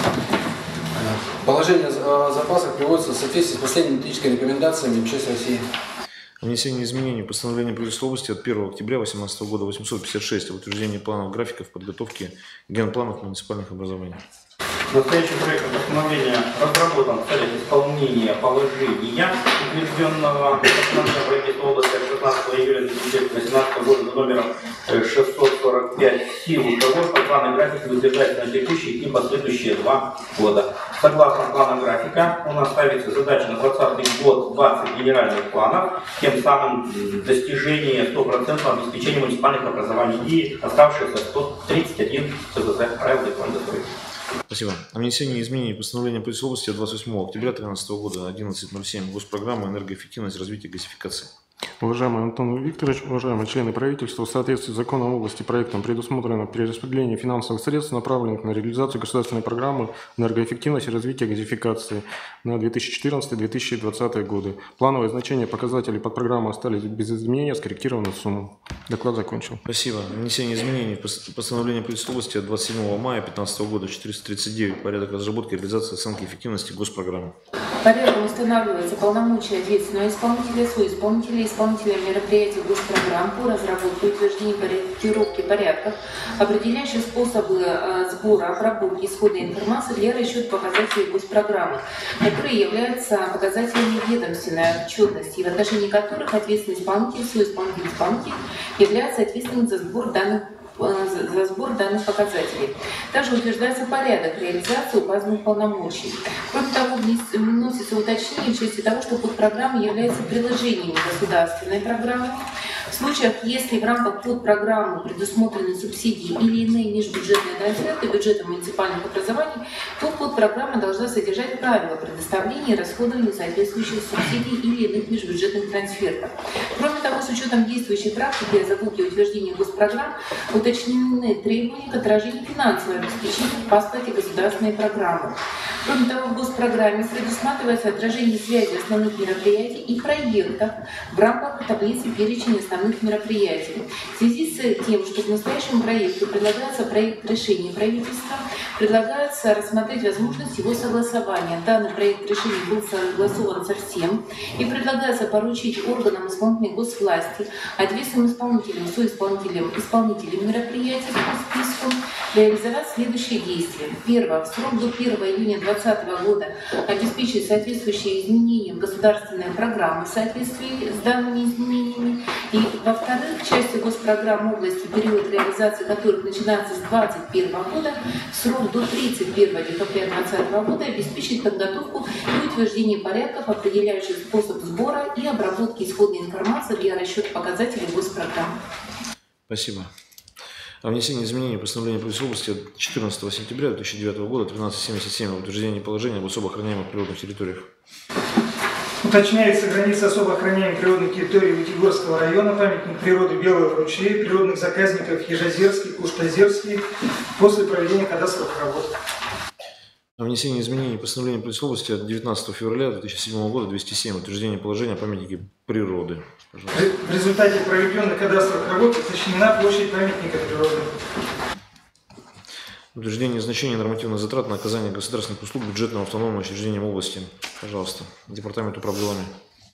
Положение о запасах приводится в соответствии с последними методическими рекомендациями МЧС России. Внесение изменений в постановление правительства области от 1 октября 2018 года 856 о утверждении планов графиков подготовки генпланов муниципальных образований. Настоящий проект постановления разработан в целях исполнения положения, утвержденного постановлением правительства области от 16 июля 2018 года номером 645, в силу того, что планы графика утверждаются на текущие и последующие 2 года. Согласно плану графика, у нас ставится задача на 2020 год 20 генеральных планов, тем самым достижение 100% обеспечения муниципальных образований и оставшиеся 131 ЦЗЗ правил электронной доставки. Спасибо. О внесении изменений в постановление правительства области от 28 октября 2013 года 11.07 Госпрограмма «Энергоэффективность развития газификации». Уважаемый Антон Викторович, уважаемые члены правительства, в соответствии с законом области проектом предусмотрено перераспределение финансовых средств, направленных на реализацию государственной программы «Энергоэффективность и развитие газификации» на 2014-2020 годы. Плановые значения показателей подпрограммы остались без изменения, скорректированы в сумму. Доклад закончил. Спасибо. Внесение изменений в постановление правительства области от 27 мая 2015 года 439 порядок разработки и реализации оценки эффективности госпрограммы. Порядком устанавливается полномочия ответственного исполнителя, соисполнителя, исполнителя мероприятий госпрограмм по разработке и утверждению корректировки порядков, определяющих способы сбора, обработки исходной информации для расчета показателей госпрограммы, которые являются показателями ведомственной отчетности, в отношении которых ответственный исполнитель, соисполнитель, исполнитель является ответственным за сбор данных показателей. Также утверждается порядок реализации указанных полномочий. Кроме того, вносится уточнение в части того, что подпрограммы являются приложениями государственной программы. В случаях, если в рамках подпрограммы предусмотрены субсидии или иные межбюджетные трансферты бюджета муниципальных образований, то подпрограмма должна содержать правила предоставления и расходования соответствующих субсидий или иных межбюджетных трансфертов. Кроме того, с учетом действующей практики о закупке и утверждении госпрограмм, уточнены требования к отражению финансового обеспечения в паспорте государственной программы. Кроме того, в госпрограмме предусматривается отражение связи основных мероприятий и проектов в рамках таблицы перечня основных мероприятий. В связи с тем, что к настоящему проекту предлагается проект решения правительства, предлагается рассмотреть возможность его согласования. Данный проект решения был согласован со всем и предлагается поручить органам исполнительной госвласти, ответственным исполнителям, соисполнителям, исполнителям мероприятий по списку реализовать следующие действия. Первое. В срок до 1 июня 2020 года обеспечить соответствующие изменения в государственной программе в соответствии с данными изменениями. И, во-вторых, части госпрограмм области, период реализации которых начинается с 2021 года, в срок до 31 декабря 2020 года обеспечить подготовку и утверждение порядков, определяющих способ сбора и обработки исходной информации для расчета показателей госпрограмм. Спасибо. О внесении изменений постановления правительства области от 14 сентября 2009 года 1377 о утверждении положения об особо охраняемых природных территориях. Уточняется граница особо охраняемой природной территории Вытегорского района, памятник природы Белого ручей, природных заказников Ежезерский, Куштазерский после проведения кадастровых работ. О внесении изменений постановления правительства области от 19 февраля 2007 года 207 утверждение положения о памятнике природы. Пожалуйста. В результате проведенных кадастровых работ уточнена площадь памятника природы. Утверждение значения нормативных затрат на оказание государственных услуг бюджетным автономным учреждением области. Пожалуйста. Департамент управления.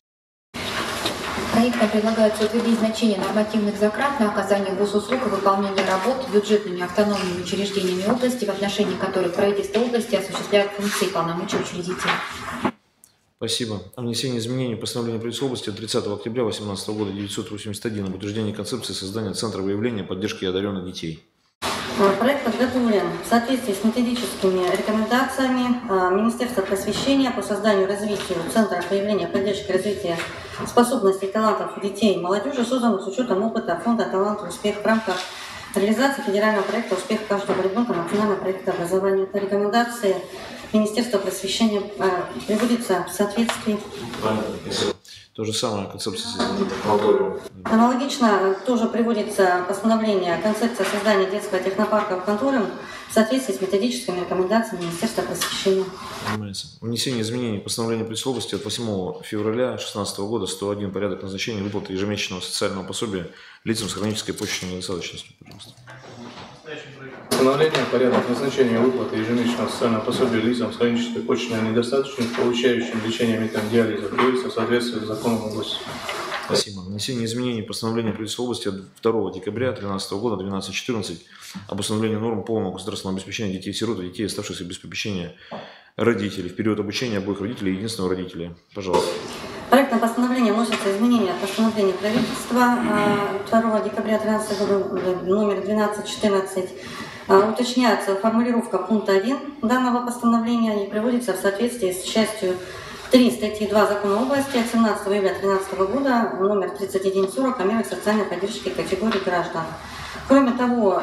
Проектом предлагается утвердить значение нормативных затрат на оказание госуслуг и выполнение работ бюджетными автономными учреждениями области, в отношении которых правительство области осуществляет функции полномочий учредителя. Спасибо. О внесении изменений в постановление правительства области от 30 октября 2018 года 981 об утверждении концепции создания Центра выявления и поддержки одаренных детей. Проект подготовлен в соответствии с методическими рекомендациями Министерства просвещения по созданию и развитию Центра выявления, поддержки и развития способностей и талантов детей и молодежи, созданных с учетом опыта Фонда «Талант и успех» в рамках реализации федерального проекта «Успех каждого ребенка» национального проекта образования. Это рекомендации Министерства просвещения приводится в соответствии. То же самое концепция. Аналогично тоже приводится постановление концепция создания детского технопарка в конторе в соответствии с методическими рекомендациями Министерства просвещения. Внесение изменений в постановление правительства области от 8 февраля 2016 года 101 порядок назначения выплаты ежемесячного социального пособия лицам с хронической почечной недостаточностью. Пожалуйста. Постановление порядок назначения выплаты ежемесячного социального пособия лицам с хронической почечной недостаточностью, получающим лечение методиализа, приводится в соответствии с законом области. Спасибо. Внесение изменений в постановление правительства области от 2 декабря 2013 года 12.14 об установлении норм полного государственного обеспечения детей-сирот и детей, оставшихся без попечения родителей в период обучения обоих родителей и единственного родителя. Пожалуйста. Проектом постановления вносятся изменения в постановление правительства 2 декабря 2013 года номер 1214. Уточняется формулировка пункта 1 данного постановления и приводится в соответствии с частью 3 статьи 2 Закона области от 17 июля 2013 года номер 3140 о мерах социальной поддержки категории граждан. Кроме того,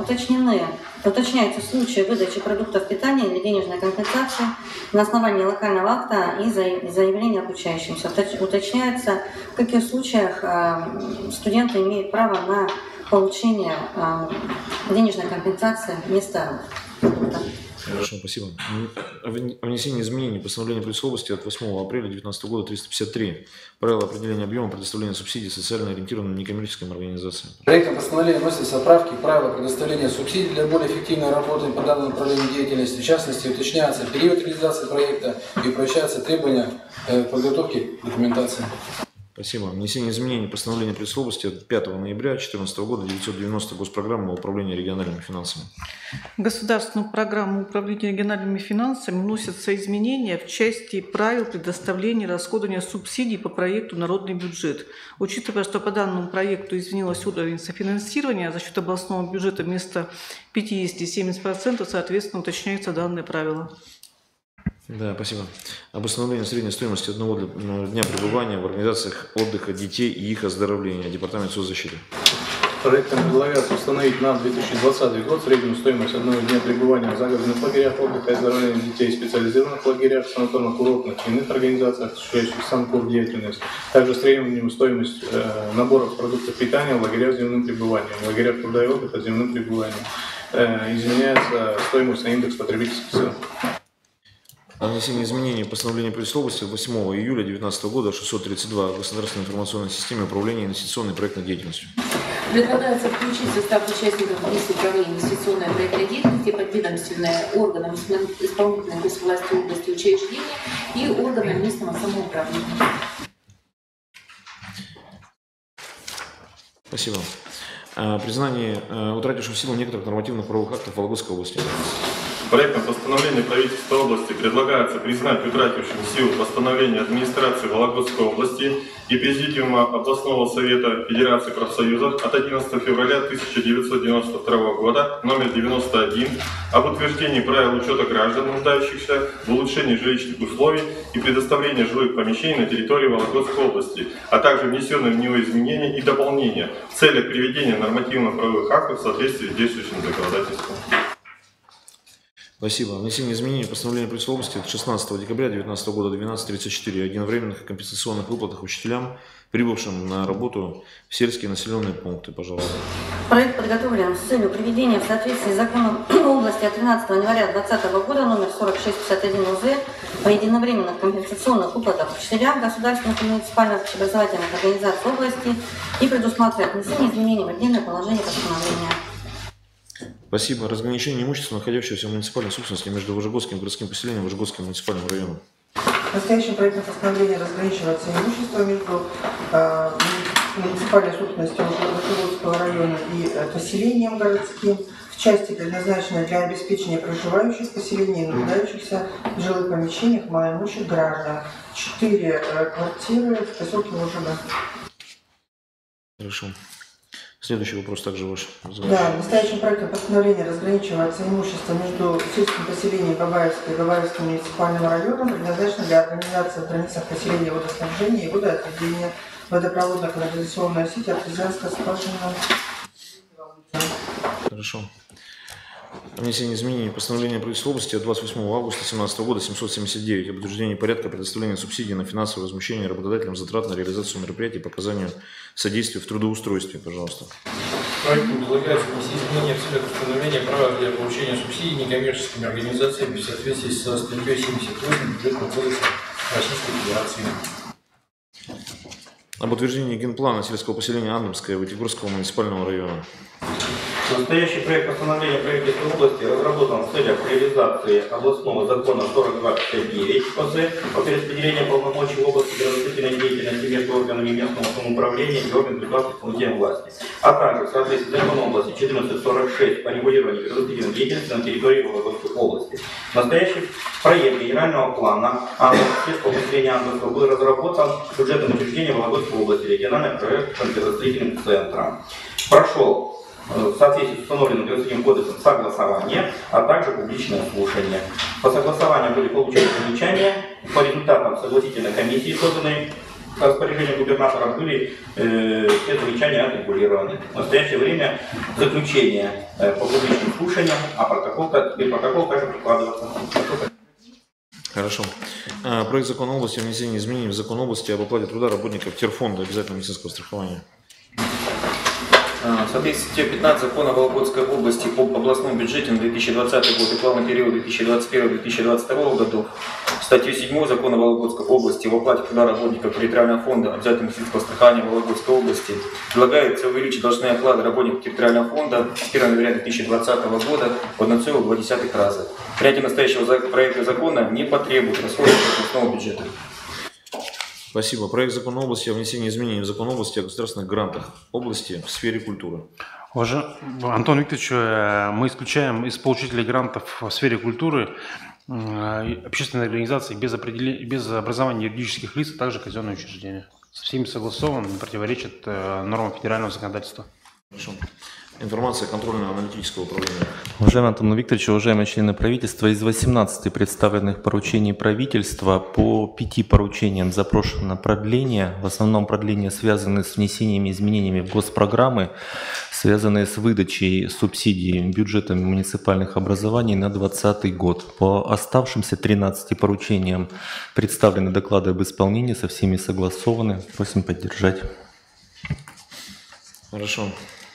уточняются случаи выдачи продуктов питания или денежной компенсации на основании локального акта и заявления обучающимся. Уточняется, в каких случаях студенты имеют право на получение денежной компенсации вместо продуктов. Хорошо, спасибо. О внесении изменений в постановление правительства области от 8 апреля 2019 года 353. Правила определения объема предоставления субсидий социально ориентированным некоммерческим организациям. Проектом постановления вносятся поправки в правила предоставления субсидий для более эффективной работы по данному направлению деятельности. В частности, уточняется период реализации проекта и упрощаются требования подготовки документации. Спасибо. Внесение изменений в постановление правительства области от 5 ноября 2014 года 990 госпрограммы управления региональными финансами. В государственную программу управления региональными финансами вносятся изменения в части правил предоставления и расходования субсидий по проекту «Народный бюджет». Учитывая, что по данному проекту изменилась уровень софинансирования за счет областного бюджета вместо 50-70%, соответственно, уточняются данные правила. Да, спасибо. Об установлении средней стоимости одного дня пребывания в организациях отдыха детей и их оздоровления. Департамент соцзащиты. Проектом предлагается установить на 2020 год среднюю стоимость одного дня пребывания в загородных лагерях отдыха и оздоровления детей, специализированных лагерях, санаторно-курортных и иных организациях, осуществляющих санкурдеятельность. Также среднюю стоимость наборов продуктов питания в лагерях с дневным пребыванием, в лагерях труда и отдыха с дневным пребыванием. Изменяется стоимость на индекс потребительских цен. О внесении изменений в постановление правительства области 8 июля 2019 года 632 о государственной информационной системе управления инвестиционной и проектной деятельностью. Предлагается включить в состав участников комиссии управления инвестиционной и проектной деятельности подведомственные органам исполнительной госвласти области учреждения и органам местного самоуправления. Спасибо. Признание утративших силу некоторых нормативных правовых актов Вологодской области. Проектом постановления правительства области предлагается признать утратившим силу постановление администрации Вологодской области и Президиума областного совета Федерации профсоюзов от 11 февраля 1992 года номер 91 об утверждении правил учета граждан, нуждающихся в улучшении жилищных условий и предоставлении жилых помещений на территории Вологодской области, а также внесенные в него изменения и дополнения в целях приведения нормативно-правовых актов в соответствии с действующим законодательством. Спасибо. Внесение изменений в постановление правительства области от 16 декабря 2019 года 12.34 о единовременных компенсационных выплатах учителям, прибывшим на работу в сельские населенные пункты. Пожалуйста. Проект подготовлен с целью приведения в соответствии с законом области от 13 января 2020 года номер 4651 УЗ по единовременных компенсационных выплатах учителям государственных и муниципальных образовательных организаций области и предусматривает внесение изменений в отдельное положение постановления. Спасибо. Разграничение имущества, находящегося в муниципальной собственности между Вожегодским городским поселением и Вожегодским муниципальным районом. Настоящим проектом постановления разграничивается имущество между муниципальной собственностью Вожегодского района и поселением городским в части, предназначенной для обеспечения проживающих в поселении и нуждающихся в жилых помещениях малоимущих граждан. 4 квартиры в поселке Вожегод. Хорошо. Следующий вопрос также ваш. Да, настоящим проектом постановления разграничивается имущество между сельским поселением Бабаевского и Бабаевским муниципальным районом, предназначенным для организации в границах поселения водоснабжения и водоотведения, водопроводно-канализационная сеть, артезианская скважина. Хорошо. Внесение изменений в постановление правительства области от 28 августа 2017 года 779 об утверждении порядка предоставления субсидий на финансовое возмещение работодателям затрат на реализацию мероприятий по оказанию содействия в трудоустройстве. Пожалуйста. Проектом предлагается внести изменения в целях установления права для получения субсидий некоммерческими организациями в соответствии со статьей 78 Бюджетного кодекса Российской Федерации. Об утверждении генплана сельского поселения Андомское Вытегорского муниципального района. Настоящий проект постановления правительства области разработан в целях реализации областного закона 4259 ОЗ по перераспределению полномочий в области градостроительной деятельности между органами местного самоуправления и органами государственной исполнительной власти, а также в соответствии с законом области 1446 по регулированию градостроительной деятельности на территории Вологодской области. Настоящий проект генерального плана сельского поселения Андомского был разработан бюджетным учреждением Вологодской области, региональным проектом градостроительным центром. Прошел в соответствии с установленным Гражданским кодексом согласование, а также публичное слушание. По согласованию были получены замечания. По результатам согласительной комиссии, созданной по распоряжению губернатора, были все замечания отрегулированы. В настоящее время заключение по публичным слушаниям, а протокол также прикладывается. Хорошо. Проект закона области о внесении изменений в закон области об оплате труда работников Терфонда обязательного медицинского страхования. В соответствии с статьей 15 Закона Вологодской области об областном бюджете на 2020 год и плановый период 2021-2022 годов, статью 7 Закона Вологодской области об оплате труда работников территориального фонда обязательного медицинского страхования Вологодской области предлагается увеличить должностные оклады работников территориального фонда с 1 января 2020 года в 1,2 раза. Принятие настоящего проекта закона не потребует расходов областного бюджета. Спасибо. Проект закона области о внесении изменений в закон области о государственных грантах области в сфере культуры. Антон Викторович, мы исключаем из получителей грантов в сфере культуры общественные организации без образования юридических лиц, а также казенные учреждения. Со всеми согласован, не противоречит нормам федерального законодательства. Хорошо. Информация контрольно-аналитического управления. Уважаемый Антон Викторович, уважаемые члены правительства, из 18 представленных поручений правительства по 5 поручениям запрошено продление. В основном продления связаны с внесениями изменениями в госпрограммы, связанные с выдачей субсидий бюджетами муниципальных образований на 2020 год. По оставшимся 13 поручениям представлены доклады об исполнении, со всеми согласованы. Просим поддержать. Хорошо.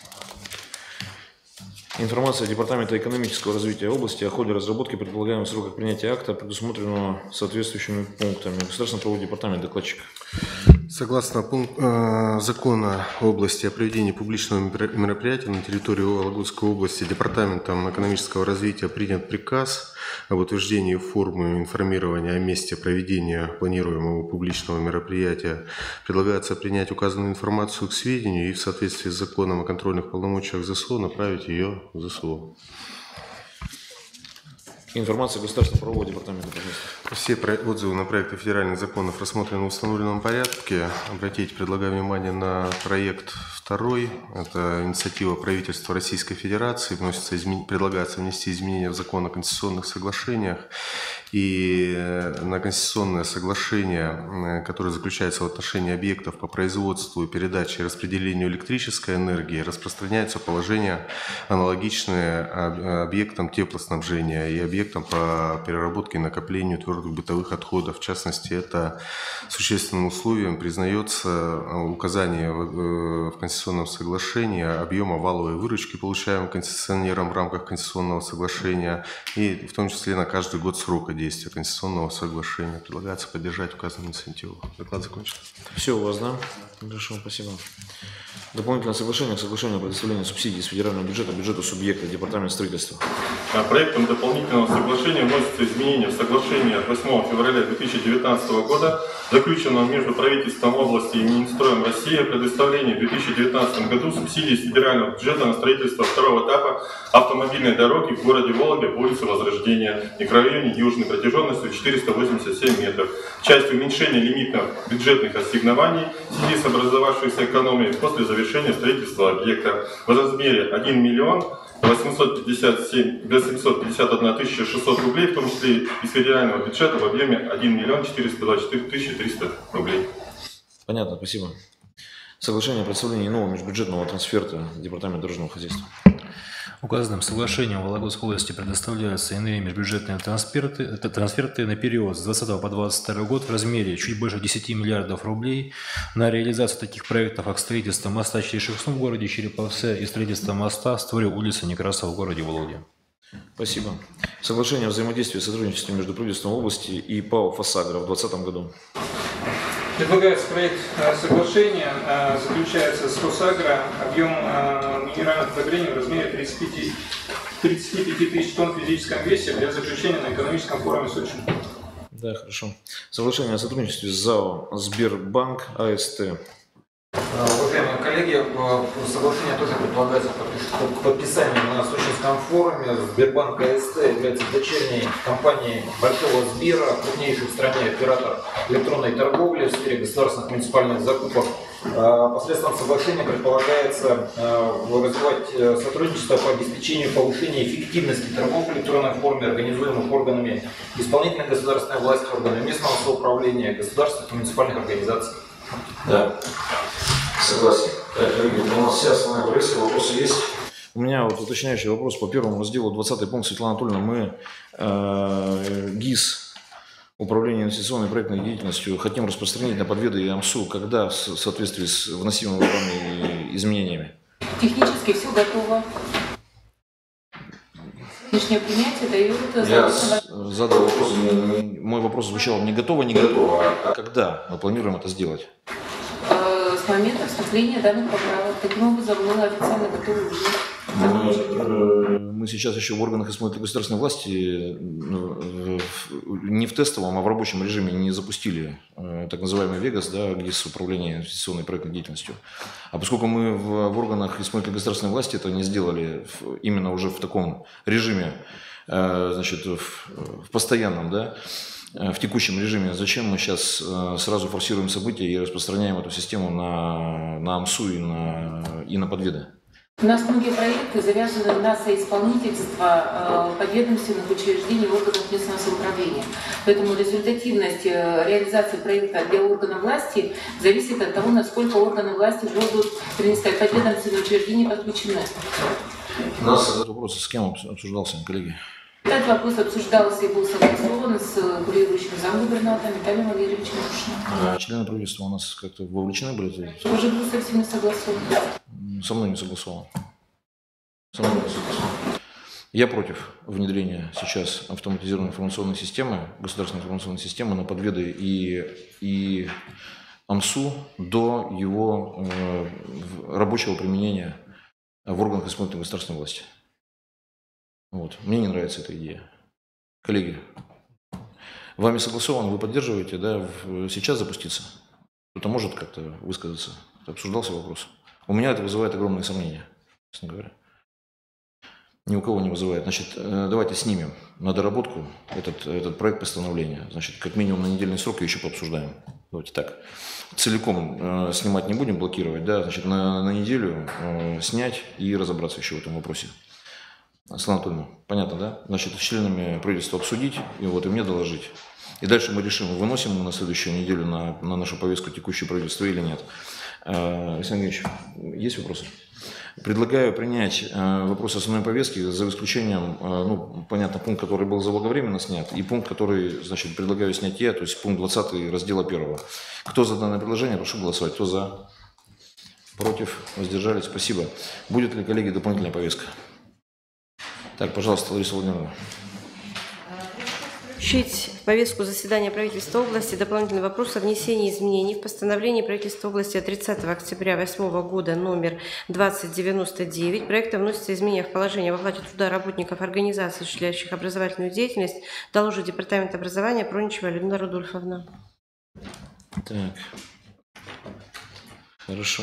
Информация Департамента экономического развития области о ходе разработки предполагаемых сроков принятия акта, предусмотренного соответствующими пунктами. Государственный правовой департамент, докладчик. Согласно закона области о проведении публичного мероприятия на территории Вологодской области, Департаментом экономического развития принят приказ об утверждении формы информирования о месте проведения планируемого публичного мероприятия. Предлагается принять указанную информацию к сведению и в соответствии с законом о контрольных полномочиях ЗСО направить ее в ЗСО. Информация Государственного правового департамента, пожалуйста. Все отзывы на проекты федеральных законов рассмотрены в установленном порядке. Обратите, предлагаю внимание на проект 2. Это инициатива правительства Российской Федерации. Предлагается внести изменения в закон о конституционных соглашениях. И на конституционное соглашение, которое заключается в отношении объектов по производству, передаче и распределению электрической энергии, распространяются положения, аналогичные объектам теплоснабжения и объектам по переработке и накоплению твердых бытовых отходов. В частности, это существенным условием признается указание в конституционном соглашении объема валовой выручки, получаемой концессионером в рамках конституционного соглашения, и в том числе на каждый год срока действия конституционного соглашения. Предлагается поддержать указанную инициативу. Доклад закончен. Все у вас, да? Хорошо, спасибо. Дополнительное соглашение к соглашению о предоставлении субсидий из федерального бюджета бюджету субъекта Департамент строительства. Проектом дополнительного соглашения вносятся изменения в соглашение от 8 февраля 2019 года, заключенного между правительством области и Минстроем России о предоставлении в 2019 году субсидий из федерального бюджета на строительство второго этапа автомобильной дороги в городе Вологде по улице Возрождения, микрорайоне Южный, протяженностью 487 метров. В части уменьшения лимитов бюджетных ассигнований в связи с образовавшейся экономией после завершения строительства объекта в размере 1 миллион 851 600 рублей, в том числе из федерального бюджета в объеме 1 миллион 424 300 рублей. Понятно, спасибо. Соглашение о представлении нового межбюджетного трансферта Департамента дорожного хозяйства. Указанным соглашением в Вологодской области предоставляются иные межбюджетные трансферты на период с 2020 по 2022 год в размере чуть больше 10 миллиардов рублей на реализацию таких проектов, как строительство моста через Шексну в городе Череповце и строительство моста в створе улицы Некрасова в городе Вологде. Спасибо. Соглашение о взаимодействии и сотрудничестве между правительством области и ПАО «ФОСАГРО» в 2020 году. Предлагается проект соглашения, заключается с ФОСАГРО, объем минеральных удобрений в размере 35 тысяч тонн в физическом весе для заключения на экономическом форуме Сочи. Да, хорошо. Соглашение о сотрудничестве с ЗАО «Сбербанк АСТ». Уважаемые коллеги, соглашение тоже предлагается к подписанию на Сочинском форуме. Сбербанк АСТ является дочерней компанией Большого Сбера, крупнейший в стране оператор электронной торговли в сфере государственных муниципальных закупок. Посредством соглашения предполагается развивать сотрудничество по обеспечению повышения эффективности торговли в электронной форме, организуемых органами исполнительной государственной власти, органами местного самоуправления, государственных и муниципальных организаций. Да, согласен. Коллеги, у нас вся основная повестка. Вопросы есть? У меня вот уточняющий вопрос по первому разделу, 20 пункт, Светлана Анатольевна. Мы ГИС, Управление инвестиционной и проектной деятельностью, хотим распространить на подведы и АМСУ, когда в соответствии с вносимыми вами изменениями? Технически все готово. Нынешнее принятие дает... Я задал вопрос, мой вопрос звучал не готово, а когда мы планируем это сделать? С момента вступления данных поправок. Таким образом, мы официально готовы уже. Мы сейчас еще в органах исполнительной государственной власти не в тестовом, а в рабочем режиме не запустили так называемый Вегас, да, GIS управление инвестиционной и проектной деятельностью. А поскольку мы в органах исполнительной государственной власти это не сделали именно уже в таком режиме, значит, в постоянном, да, в текущем режиме, зачем мы сейчас сразу форсируем события и распространяем эту систему на АМСУ и на подведы? У нас многие проекты завязаны на соисполнительство подведомственных учреждений органов местного самоуправления. Поэтому результативность реализации проекта для органов власти зависит от того, насколько органы власти будут, подведомственные учреждения подключены. У нас этот вопрос с кем обсуждался, коллеги? Этот вопрос обсуждался и был согласован с курирующим замгубернатором Виталием Валерьевичем Рушиным. А члены правительства у нас как-то вовлечены были? Уже был совсем не согласован. Со мной не согласован. Я против внедрения сейчас автоматизированной информационной системы, государственной информационной системы на подведы и АМСУ до его рабочего применения в органах исполнительной государственной власти. Вот. Мне не нравится эта идея. Коллеги, вами согласовано, вы поддерживаете, да, сейчас запуститься? Кто-то может как-то высказаться? Обсуждался вопрос? У меня это вызывает огромные сомнения, честно говоря. Ни у кого не вызывает. Значит, давайте снимем на доработку этот проект постановления. Значит, как минимум на недельный срок еще пообсуждаем. Давайте так. Целиком снимать не будем, блокировать, да, значит, на неделю снять и разобраться еще в этом вопросе. Светлана Анатольевна, понятно, да? Значит, с членами правительства обсудить и мне доложить. И дальше мы решим, выносим мы на следующую неделю на нашу повестку текущее правительство или нет. Александр Ильич, есть вопросы? Предлагаю принять вопрос основной повестки за исключением, понятно, пункт, который был заблаговременно снят, и пункт, который, значит, предлагаю снять я, то есть пункт 20 раздела 1. Кто за данное предложение, прошу голосовать. Кто за? Против? Воздержались? Спасибо. Будет ли, коллеги, дополнительная повестка? Так, пожалуйста, Лариса Владимировна. Включить в повестку заседания правительства области дополнительный вопрос о внесении изменений в постановление правительства области от 30 октября 2008 года номер 2099. Проектом вносятся изменения в положение об оплате труда работников организаций, осуществляющих образовательную деятельность, доложит Департамент образования Проничева Людмила Рудольфовна. Так, хорошо.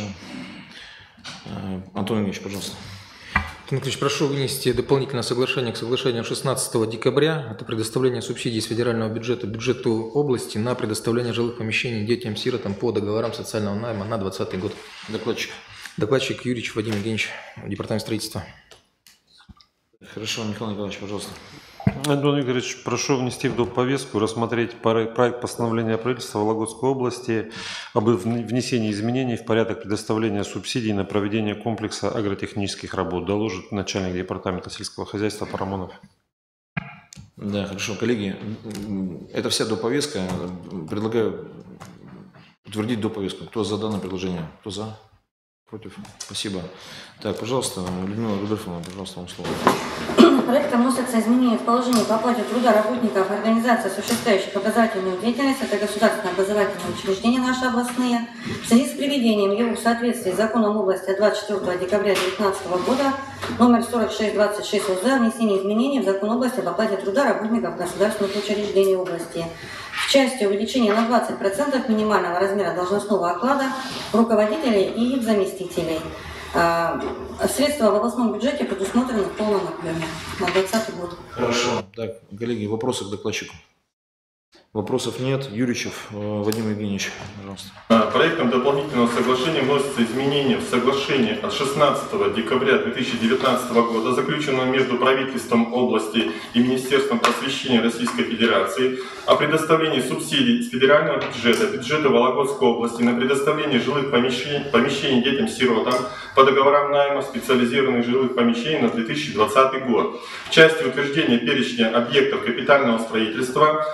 Антон Ильич, пожалуйста. Антон прошу вынести дополнительное соглашение к соглашению 16 декабря. Это предоставление субсидий из федерального бюджета бюджету области на предоставление жилых помещений детям-сиротам по договорам социального найма на 2020 год. Докладчик. Докладчик Юрьевич Вадим Евгеньевич, Департамент строительства. Хорошо, Михаил Николаевич, пожалуйста. Антон Игоревич, прошу внести в доп. Повестку, рассмотреть проект постановления правительства Вологодской области об внесении изменений в порядок предоставления субсидий на проведение комплекса агротехнических работ. Доложит начальник департамента сельского хозяйства Парамонов. Да, хорошо, коллеги, это вся доп. Повестка. Предлагаю утвердить доп. Повестку. Кто за данное предложение? Кто за? Против? Спасибо. Так, пожалуйста, Людмила Рудольфовна, пожалуйста, вам слово. Проектом вносятся изменения в положение по оплате труда работников организаций, осуществляющих образовательную деятельность, это государственные образовательные учреждения наши областные, в связи с приведением его в соответствии с законом области от 24 декабря 2019 года номер 4626 ОЗ о внесении изменений в закон области об оплате труда работников государственных учреждений области. В части увеличения на 20% минимального размера должностного оклада руководителей и их заместителей. Средства в областном бюджете предусмотрены в полном объеме на 2020 год. Хорошо. Так, коллеги, вопросы к докладчику? Вопросов нет. Юрьевичев Вадим Евгеньевич, пожалуйста. Проектом дополнительного соглашения вносятся изменения в соглашение от 16 декабря 2019 года, заключенного между правительством области и Министерством просвещения Российской Федерации, о предоставлении субсидий из федерального бюджета Вологодской области на предоставление жилых помещений детям-сиротам по договорам найма специализированных жилых помещений на 2020 год. В части утверждения перечня объектов капитального строительства в связи с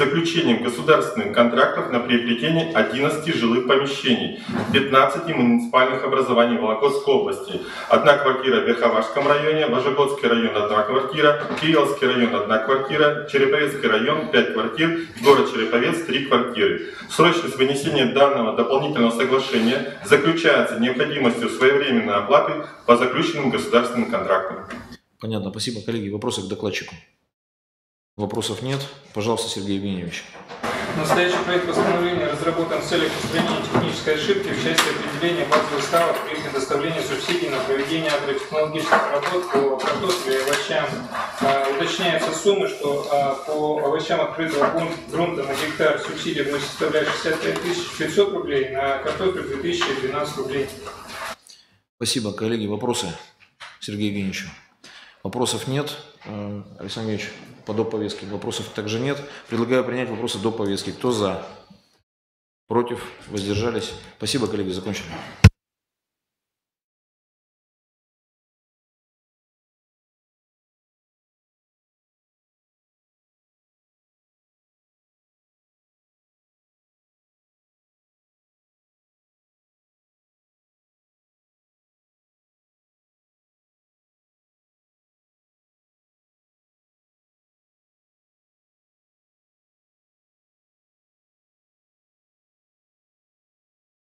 заключением государственных контрактов на приобретение 11 жилых помещений, 15 муниципальных образований Вологодской области. 1 квартира в Верховашском районе, Вожегодский район 1 квартира, Кирилловский район 1 квартира, Череповецкий район 5 квартир, город Череповец 3 квартиры. Срочность вынесения данного дополнительного соглашения заключается необходимостью своевременной оплаты по заключенным государственным контрактам. Понятно, спасибо, коллеги. Вопросы к докладчику? Вопросов нет. Пожалуйста, Сергей Евгеньевич. Настоящий проект постановления разработан в целях устранения технической ошибки в части определения базовых ставок при предоставлении субсидий на проведение агротехнологических работ по картофелю и овощам. Уточняются суммы, что по овощам открытого грунта на гектар субсидия будет составлять 65 500 рублей, на картофель 2012 рублей. Спасибо, коллеги. Вопросы Сергею Евгеньевичу? Вопросов нет. Александр Ильич, по доп. Повестке вопросов также нет. Предлагаю принять вопросы до повестки. Кто за? Против? Воздержались? Спасибо, коллеги. Закончили.